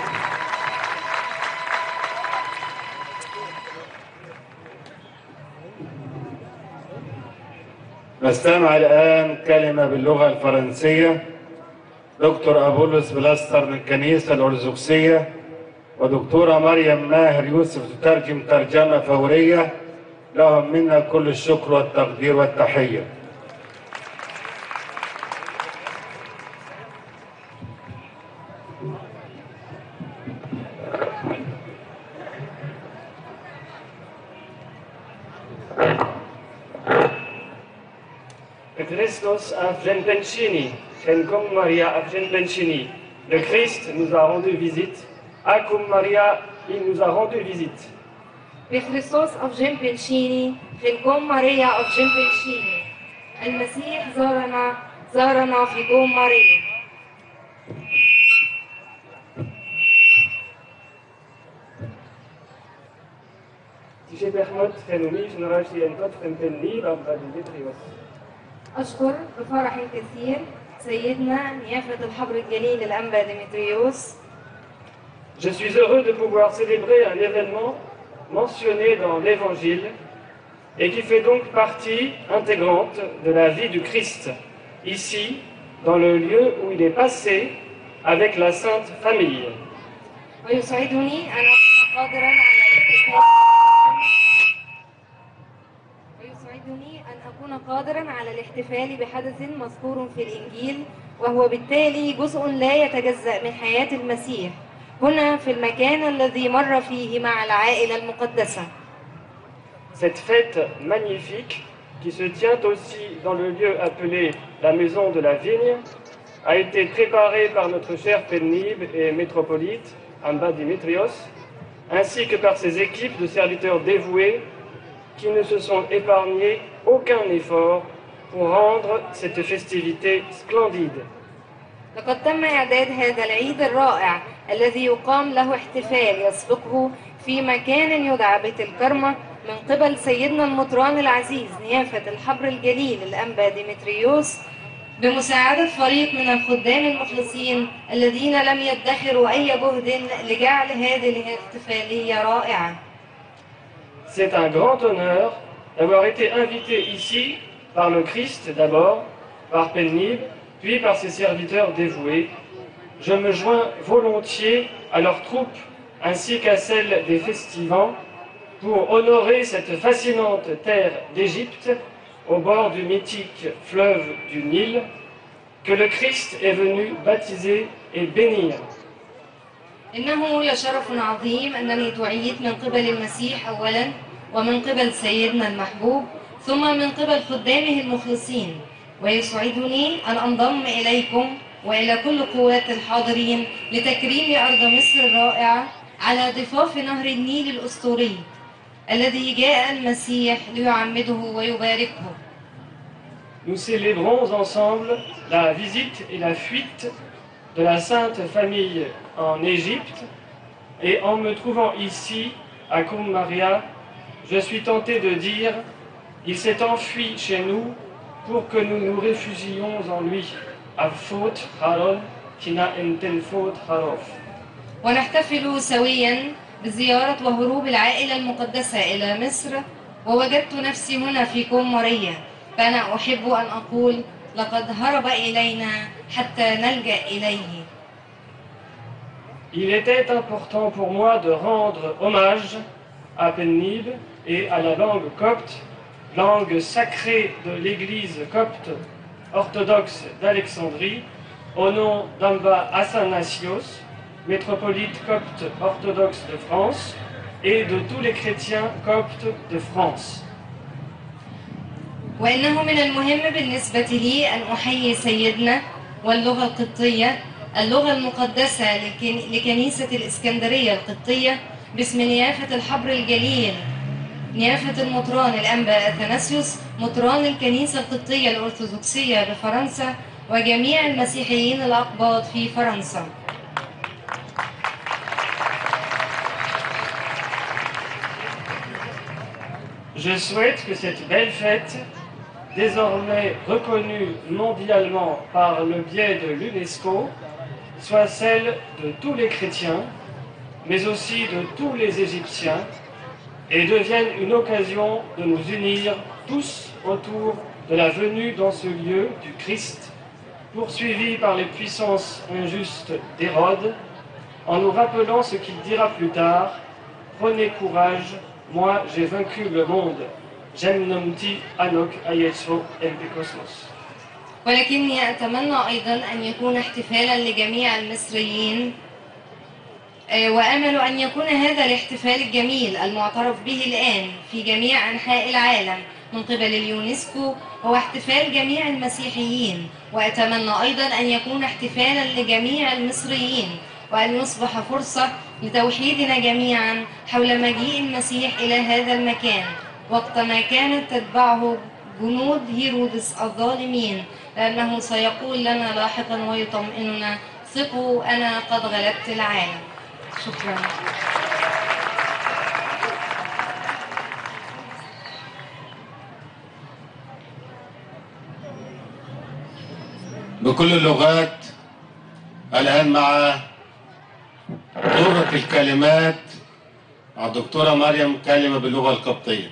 نستمع الآن كلمة باللغة الفرنسية. دكتور أبولس بلاستر من الكنيسة الأرثوذكسية ودكتورة مريم ماهر يوسف تترجم ترجمة فورية. لهم منا كل الشكر والتقدير والتحية. Christos Avgen Bencini, Cum Maria Avgen Bencini. Le Christ nous a rendu visite. Acum Maria, il nous a rendu visite. بخريستوس أفجن بنشيني في جوم ماريا أفجن بنشيني. المسيح زارنا زارنا في جوم ماريا. تيجي بحمد فنومي جنراشي أنتوت فنتني بابا ديمتريوس. أشكر بفرح كثير سيدنا نيافة الحبر الجليل الأنبا ديمتريوس. Je suis heureux de pouvoir célébrer un événement mentionné dans l'Évangile et qui fait donc partie intégrante de la vie du Christ, ici, dans le lieu où il est passé avec la Sainte Famille. ويسعدني أن أكون قادرا على الاحتفال ويسعدني أن أكون قادرا على الاحتفال بحدث مذكور في الإنجيل وهو بالتالي جزء لا يتجزأ من حياة المسيح هنا في المكان الذي مر فيه مع العائلة المقدسة. Cette fête magnifique, qui se tient aussi dans le lieu appelé la Maison de la Vigne, a été préparée par notre cher Pénib et métropolite, Amba Dimitrios, ainsi que par ses équipes de serviteurs dévoués qui ne se sont épargnés aucun effort pour rendre cette festivité splendide. لقد تم إعداد هذا العيد الرائع الذي يقام له احتفال يسبقه في مكان يدعى بيت الكرمة من قبل سيدنا المطران العزيز نيافة الحبر الجليل الأنبا ديمتريوس بمساعدة فريق من الخدام المخلصين الذين لم يدخروا أي جهد لجعل هذه الاحتفالية رائعة. C'est un grand honneur d'avoir été invité ici par le Christ d'abord, par Pénib, puis par ses serviteurs dévoués. Je me joins volontiers à leur troupe ainsi qu'à celle des festivants pour honorer cette fascinante terre d'Égypte au bord du mythique fleuve du Nil que le Christ est venu baptiser et bénir. إنه يشرف عظيم أنني دعيت من قبل المسيح أولا ومن قبل سيدنا المحبوب ثم من قبل خدامه المخلصين ويسعدني أن أنضم إليكم وإلى كل قوات الحاضرين لتكريم أرض مصر الرائعة على ضفاف نهر النيل الأسطوري الذي جاء المسيح ليعمده ويباركه. Nous célébrons ensemble la visite et la fuite de la Sainte Famille en Égypte et en me trouvant ici à Cum Maria, je suis tenté de dire il s'est enfui chez nous pour que nous nous réfugions en lui. Afot Haron, Kina Enten Fot Harof. ونحتفل سويا بزيارة وهروب العائلة المقدسة إلى مصر، ووجدت نفسي هنا في كومورية، فأنا أحب أن أقول لقد هرب إلينا حتى نلجأ إليه. Il était important pour moi de rendre hommage à Pennib et à la langue copte, langue sacrée de l'église copte orthodoxe d'Alexandrie, au nom d'Amba Athanasios, métropolite copte orthodoxe de France, et de tous les chrétiens coptes de France. وإنه من المهم بالنسبة لي أن أحيي سيدنا واللغة القبطية، اللغة المقدسة لكنيسة الإسكندرية القبطية، باسم نيافة الحبر الجليل نيافة المطران الأنبا أثناسيوس، مطران الكنيسة القبطية الأرثوذكسية بفرنسا، وجميع المسيحيين الأقباط في فرنسا. Je souhaite que cette belle fête, désormais reconnue mondialement par le biais de l'UNESCO, soit celle de tous les chrétiens, mais aussi de tous les Égyptiens, et devienne une occasion de nous unir tous autour de la venue dans ce lieu du Christ, poursuivi par les puissances injustes d'Hérode, en nous rappelant ce qu'il dira plus tard: prenez courage, moi j'ai vaincu le monde. J'aime nomti anok ayetso elbikosmos. ولكني أتمنى أيضا أن يكون احتفالا لجميع المصريين، وأمل أن يكون هذا الاحتفال الجميل المعترف به الآن في جميع أنحاء العالم من قبل اليونسكو هو احتفال جميع المسيحيين، وأتمنى أيضا أن يكون احتفالا لجميع المصريين، وأن يصبح فرصة لتوحيدنا جميعا حول مجيء المسيح إلى هذا المكان، وقتما كانت تتبعه جنود هيرودس الظالمين، لأنه سيقول لنا لاحقا ويطمئننا: ثقوا أنا قد غلبت العالم. شكرا. بكل اللغات. الآن مع دورة الكلمات مع الدكتورة مريم كلمة باللغة القبطية.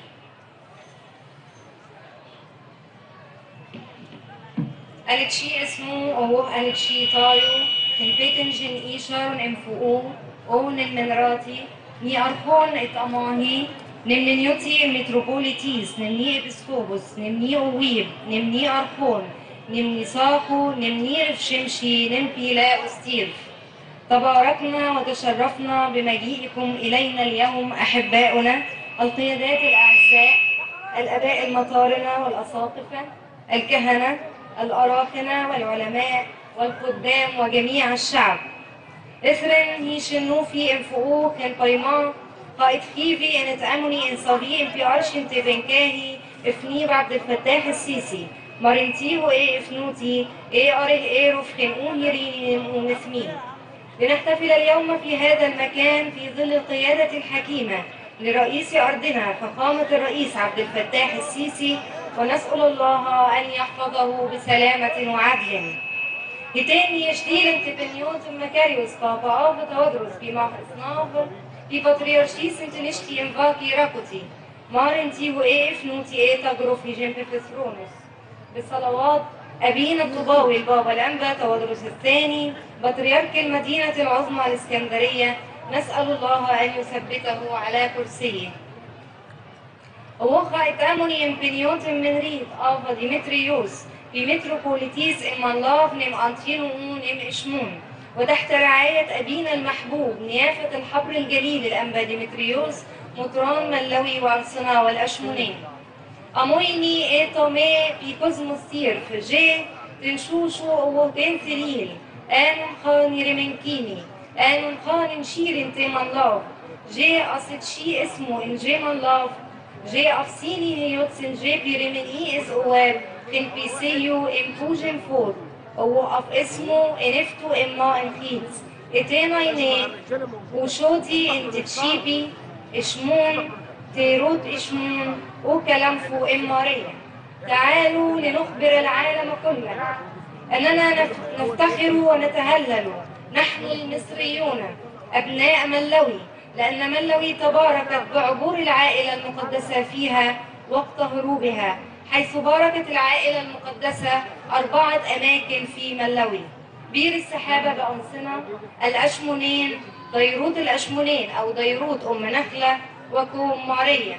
Alexi اسمه أو ألكشي طايو البيتنجن إيشار نمفؤو أو نمنراتي ني أرخون إتأماهي نمني نيوتي المتروبوليتيس نمني إبسكوبوس نمني أويب نمني أرخون نمني ساقو نمني رفشمشي نمبي لا أستيرف. تباركنا وتشرفنا بمجيئكم إلينا اليوم أحباؤنا القيادات الأعزاء، الآباء المطارنة والأساقفة، الكهنة، الأراخنة والعلماء والخدام وجميع الشعب. إثرن هيشنو في انفؤوك البايمان قائد خيفي ان اتأمني ان صغي ان في عرش انت بنكاهي افنيب عبد الفتاح السيسي مرنتيه ايه افنوتي ايه اره ايه رفخن يريني ونثمين. لنحتفل اليوم في هذا المكان في ظل القيادة الحكيمة لرئيس أرضنا فخامة الرئيس عبد الفتاح السيسي، ونسأل الله أن يحفظه بسلامة وعدل. هتاني يشتيل انتبنيوت مكاريوس بابا آف تودروس بما إصناف في بطريرشي سنتنشتي انفاكي راكوتي مارنتي وإيه افنوتي إيه تجرفي جنب فسرونوس. بالصلوات أبينا الطباوي البابا الأنبا تودروس الثاني بطريرك المدينة العظمى الإسكندرية، نسأل الله أن يثبته على كرسيه. ووخا اتاموني امبنيوت من ريد آفا ديمتريوس في متروبوليتيس إمانلاف نم أنتينوون نم إشمون، وتحت رعاية أبينا المحبوب نيافة الحبر الجليل الأنبا ديمتريوس مطران ملوي وأرسنا والأشمونين. أمويني إيتومي في كوزموستير في جي تنشوشو ووتين ثليل آنون خاني رمنكيني آنون خان شير انتي منلاف جي أصد شي اسمه إن جي منلاف جي أفسيني هيوتسن جي بيرمني إز أواب خن بيسيو إم بوجن فور أو أف اسمه إنفتو إما إنخيتس إتينايني وشوتي إن تتشيبي إشمون تيروت إشمون وكلامفو إمارية. تعالوا لنخبر العالم كله أننا نفتخر ونتهلل نحن المصريون أبناء ملوي، لأن ملوي تباركت بعبور العائلة المقدسة فيها وقت هروبها، حيث باركت العائلة المقدسة أربعة أماكن في ملوي: بير السحابة بأنصنة، الأشمونين، ديروت الأشمونين أو ديروت أم نخلة، وكوم ماريا.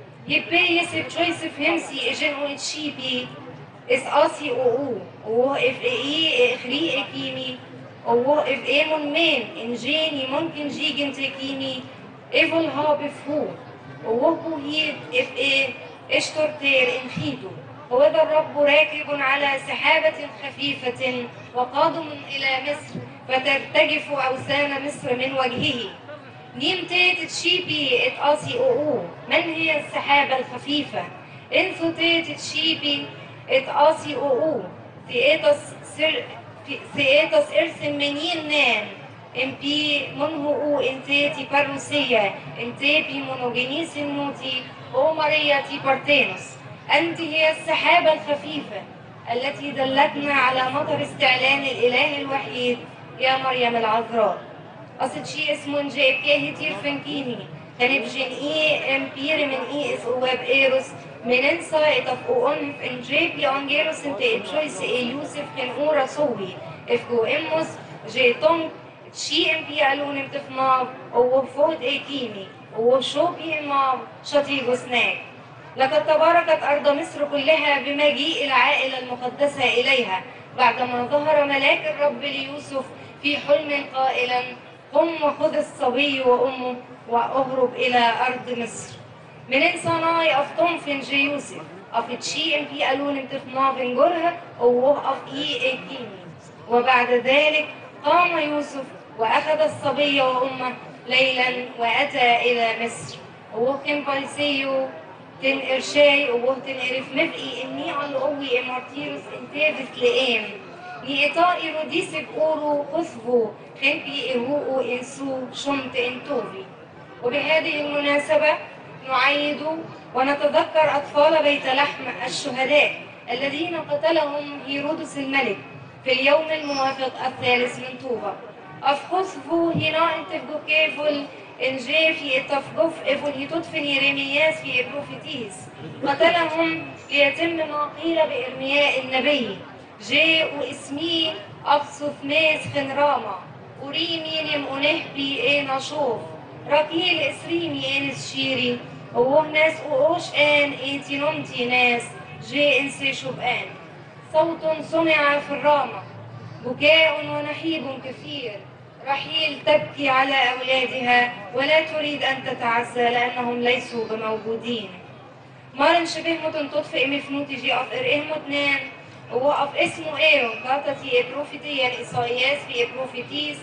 يبقى يسب جويسف همسي إجنو إتشيبي إس آسي أو أو إف إيه إخري إكيمي أو إف إيه من مين إنجيني ممكن جيجن تكيمي إيفل ها بفهو أو هو هيد إف إيه إشترتير إنخيدو. وإذا الرب راكب على سحابة خفيفة وقادم إلى مصر فترتجف أوثان مصر من وجهه. نيم تيت تشيبي اتقاسي أو من هي السحابة الخفيفة؟ انسو تيت تشيبي اتقاسي أو ثياتس سر ثياتس ارسم منين نان امبي منه او انتيتي باروسية انتيبي مونوجينيس النوتي او ماريا تي بارتينوس. أنت هي السحابة الخفيفة التي دلتنا على مطر استعلان الإله الوحيد يا مريم العذراء. قصد شيء اسمه جايب كاهي تير فنكيني كان بجن إيه امبير من إيه اس اواب إيروس من انسا اتفقون في انجيب يانجيروس انت اتشويس اي يوسف كان اورا صوبي افجو اموس جيتون شيء امبي قالون امتفناب او فود اي كيمي او شوبي امام شطيغو سناك. لقد تباركت أرض مصر كلها بمجيء العائلة المقدسة إليها بعدما ظهر ملاك الرب ليوسف في حلم قائلا: قم وخذ الصبي وأمه وأهرب إلى أرض مصر. من إنساناي أفتم فنجي يوسف أفتشي في قالون امتفنا بنجرها ووقف إي إيكيني. وبعد ذلك قام يوسف وأخذ الصبي وأمه ليلا وأتى إلى مصر. وكان بايسيو تن إرشاي ووهتن إرف مبقي إني على قوي إمارتيروس إنتابس لئام لإطاء روديس بقورو خصبو خنبي إهوء إنسو شمت إنتوفي. وبهذه المناسبة نعيد ونتذكر أطفال بيت لحم الشهداء الذين قتلهم هيرودس الملك في اليوم الموافق الثالث من طوبة. أفخصفو هنا انتفجو كيفل إنجي في التفجف إفل هيتدفن يرمياس في إبروفيتيس. قتلهم ليتم ما قيل بإرمياء النبي: جاء واسمي أفصف ماس خنراما أريمي نم أنهبي إينا شوف راكيل إسريمي إنس شيري ووه ناس أوش آن إنتي نمتي ناس جاء إنسي شبآن. صوت سمع في الرامة بكاء ونحيب كثير. رحيل تبكي على أولادها ولا تريد أن تتعزى لأنهم ليسوا بموجودين. مارن شبه متن تطفئ مفنوتي جي أف إرئه متنان ووقف اسمه إيرون كاتتي إبروفيتيا إسائياس في إبروفيتيس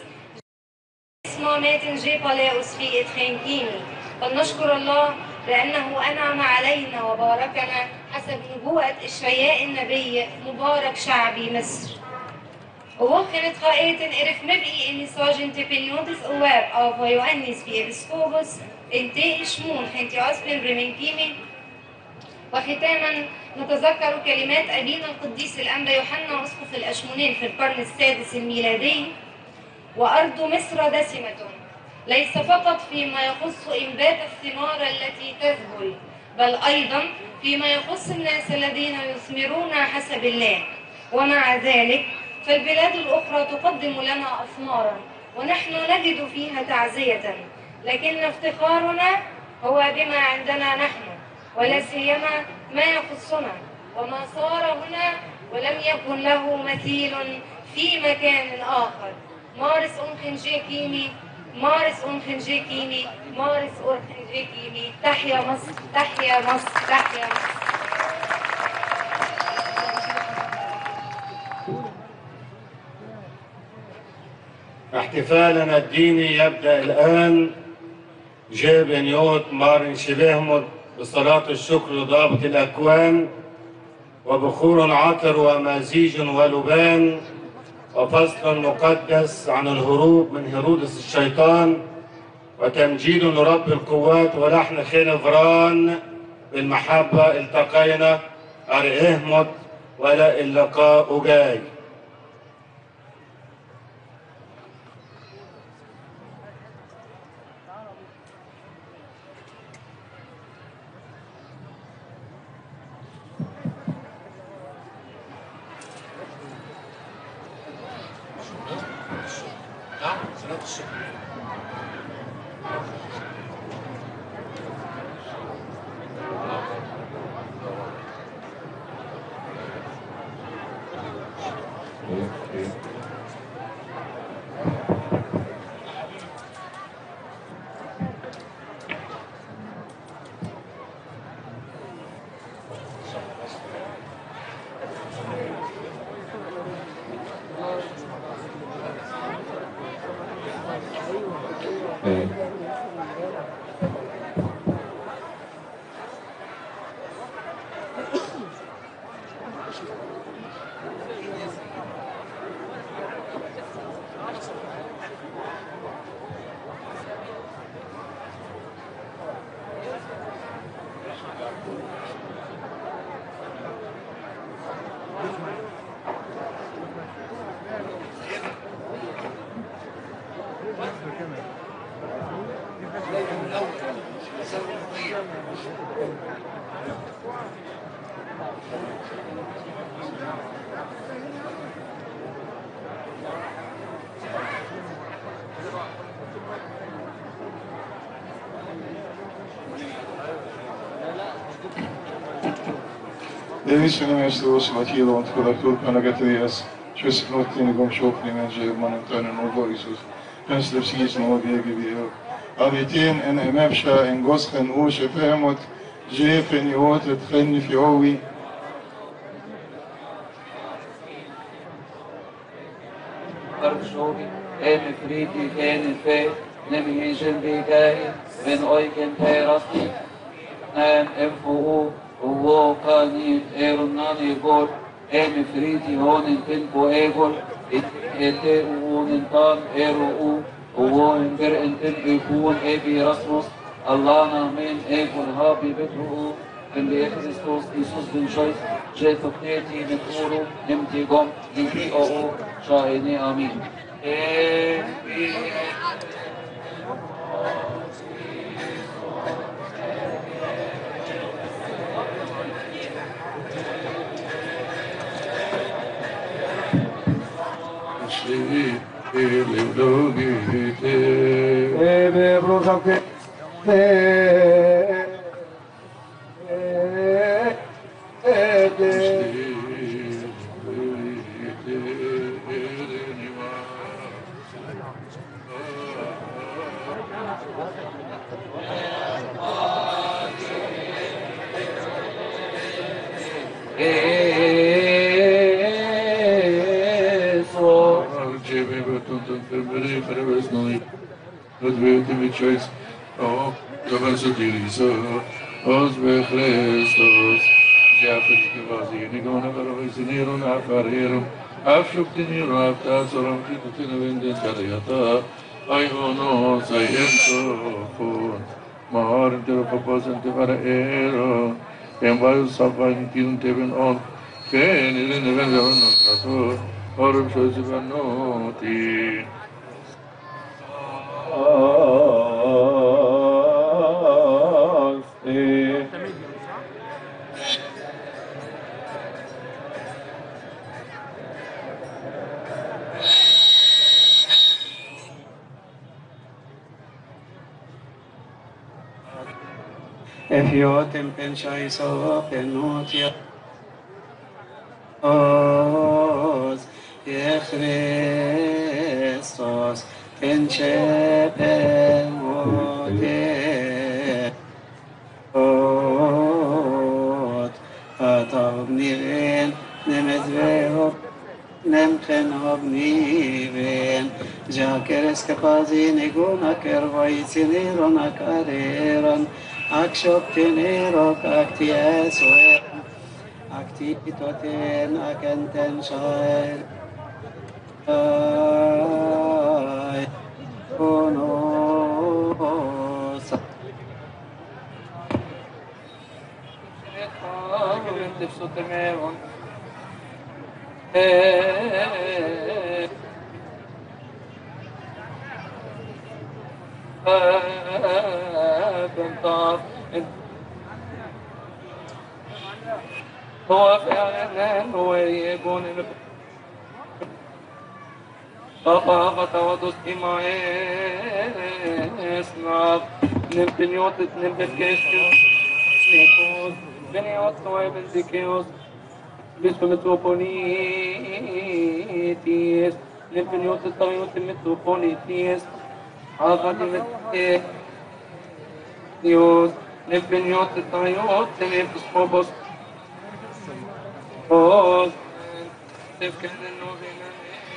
اسمه ماتن جي بالاوس في إتخينكيني. فلنشكر الله لأنه أنعم علينا وباركنا حسب نبوءة إشعياء النبي: مبارك شعبي مصر. ووخنت خائتن إرف مبقي إني ساجن تبنيوتس أواب أو فيوانيس في إبسكوبوس انتي إشمون حنتي أسبن برمينكيمي. وختاما نتذكر كلمات أبينا القديس الأنبا يوحنا أسقف الأشمونين في القرن السادس الميلادي: وأرض مصر دسمة ليس فقط فيما يخص إنبات الثمار التي تذبل بل أيضا فيما يخص الناس الذين يثمرون حسب الله. ومع ذلك فالبلاد الأخرى تقدم لنا أثمارا ونحن نجد فيها تعزية، لكن افتخارنا هو بما عندنا نحن ولا سيما ما يخصنا وما صار هنا ولم يكن له مثيل في مكان آخر. مارس أنخنجي كيمي مارس أنخنجي كيمي مارس أنخنجي كيمي. تحيا مصر تحيا مصر تحيا مصر. احتفالنا الديني يبدأ الآن. جاب نيوت مارن شبهمت بصلاة الشكر لضابط الأكوان وبخور عطر ومزيج ولبان وفصل مقدس عن الهروب من هيرودس الشيطان وتمجيد لرب القوات ولحن خنفران بالمحبة التقينا أرئهمت ولا اللقاء جاي. Единствено место во сватило од кога турка на гатријас, што се плотини гом шопни мен German Antonio Nobor Isus, Pensler Sismo Viegi Vio. Avitien en emepsha en gosken oosje vermot, jefen i åtret genni fjowi. Karpshovi, eme friti, ene fe, nemi hinsen begai, ben oiken terasti, nan emfo Uwo kanit eron nani gor, eme friti honin pinpo egol, ete uwonin tan ero u, uwo ember enten ekuon ebi Rasmus, Allah na men egol habi betru u, en be Christos Isus bin Shois, jetok neti nekuru, nemti gom, niki o u, shahini amin. Ebe brozake Dat weet je met choice. Oh, dat was het jullie zo. Als we Christus. Jafet gewazi. Nigona varois nero na farero. Afshukt nero afta soram kitu tinavende kariyata. Ay ono say ento fun. Mahar intero papasan te farero. En vayu safain tin teven on. Ken irin even on trato. Orum shozi vanoti. Efiotim penchaiso penutia os Christos penchepe mote ot atavniven nemedvehop nemchen obniven jakeres kapazi neguna kervaitiniron akareron Akshoptinerok aktieswe aktitoten akenten shair ay konos nefsu të mevon. بنطاف هو فعلا هو يكون طاقة ودست معي اسناب نمتنيوت نمتن كيشكس نيكوز بنيوت نوعي من زيكيوس بسو متروبونيتيس نمتنيوت الطريوت متروبونيتيس عقدي متروبونيتيس نمتنيوت الطريوت متروبونيتيس Os tefken novena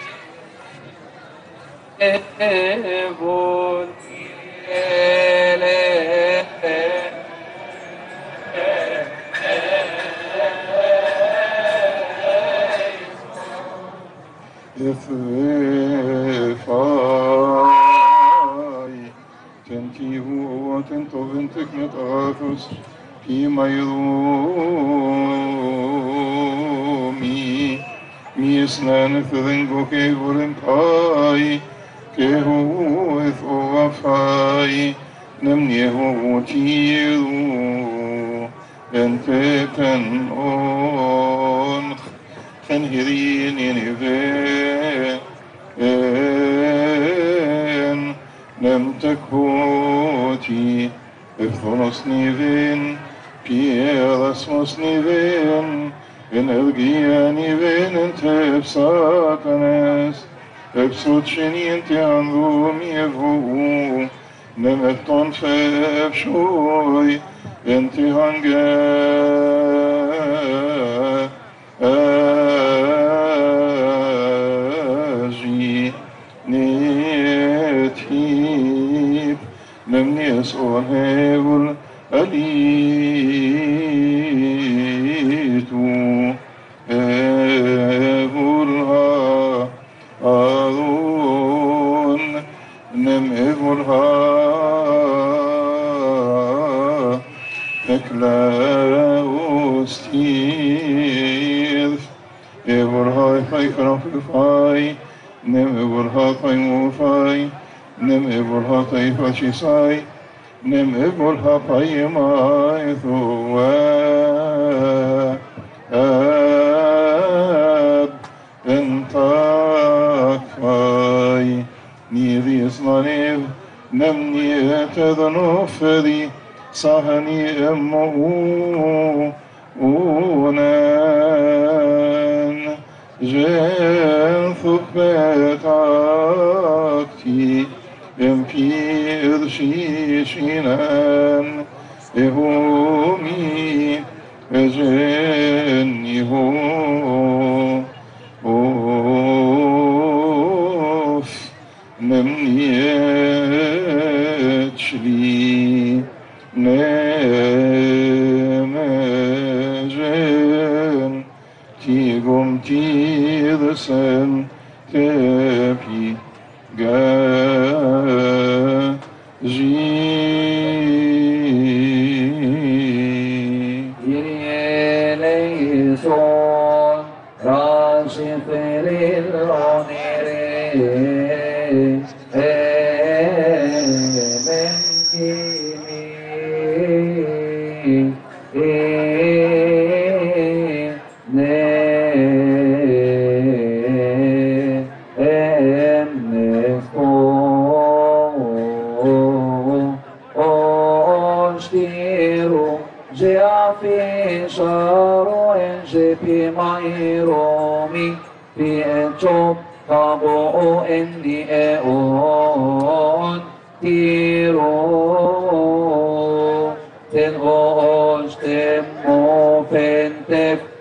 evon ele Efai tentihu tento ventek met athos pi mayrumi mi esnan thengo ke voren pai ke hu eth ovafai nemne hu tiru ente pen on ken hirin in even nem tekoti Ευθόνος νηβήν, πιέρασμος νηβήν, ενεργία νηβήν εν τεψάτανες, εψούτσινήν τε ανδούμι ευού, νεμ ευτόν φεύσουι, εν τε αγγέζι, νετίπ, Nemnies on hevul alitu hevul ha adun nem hevul ha eklaustirf hevul ha fai krafifai nem hevul ha fai mufai Nem evol tai fascisai, nem evol paimai thua ab entakfai niris nanev nem nietadnofedi sahani emmu unan jen thukbetakti Empir şişinen ehumi ecenihu of nemniyetçli nemecen tigum tidsen tepi Eleison, Rashim Felil Onere, Mairomi, Pietro, Cabo, Endi, Eon, Tiro, Ten Hosh, Temo, Pentef,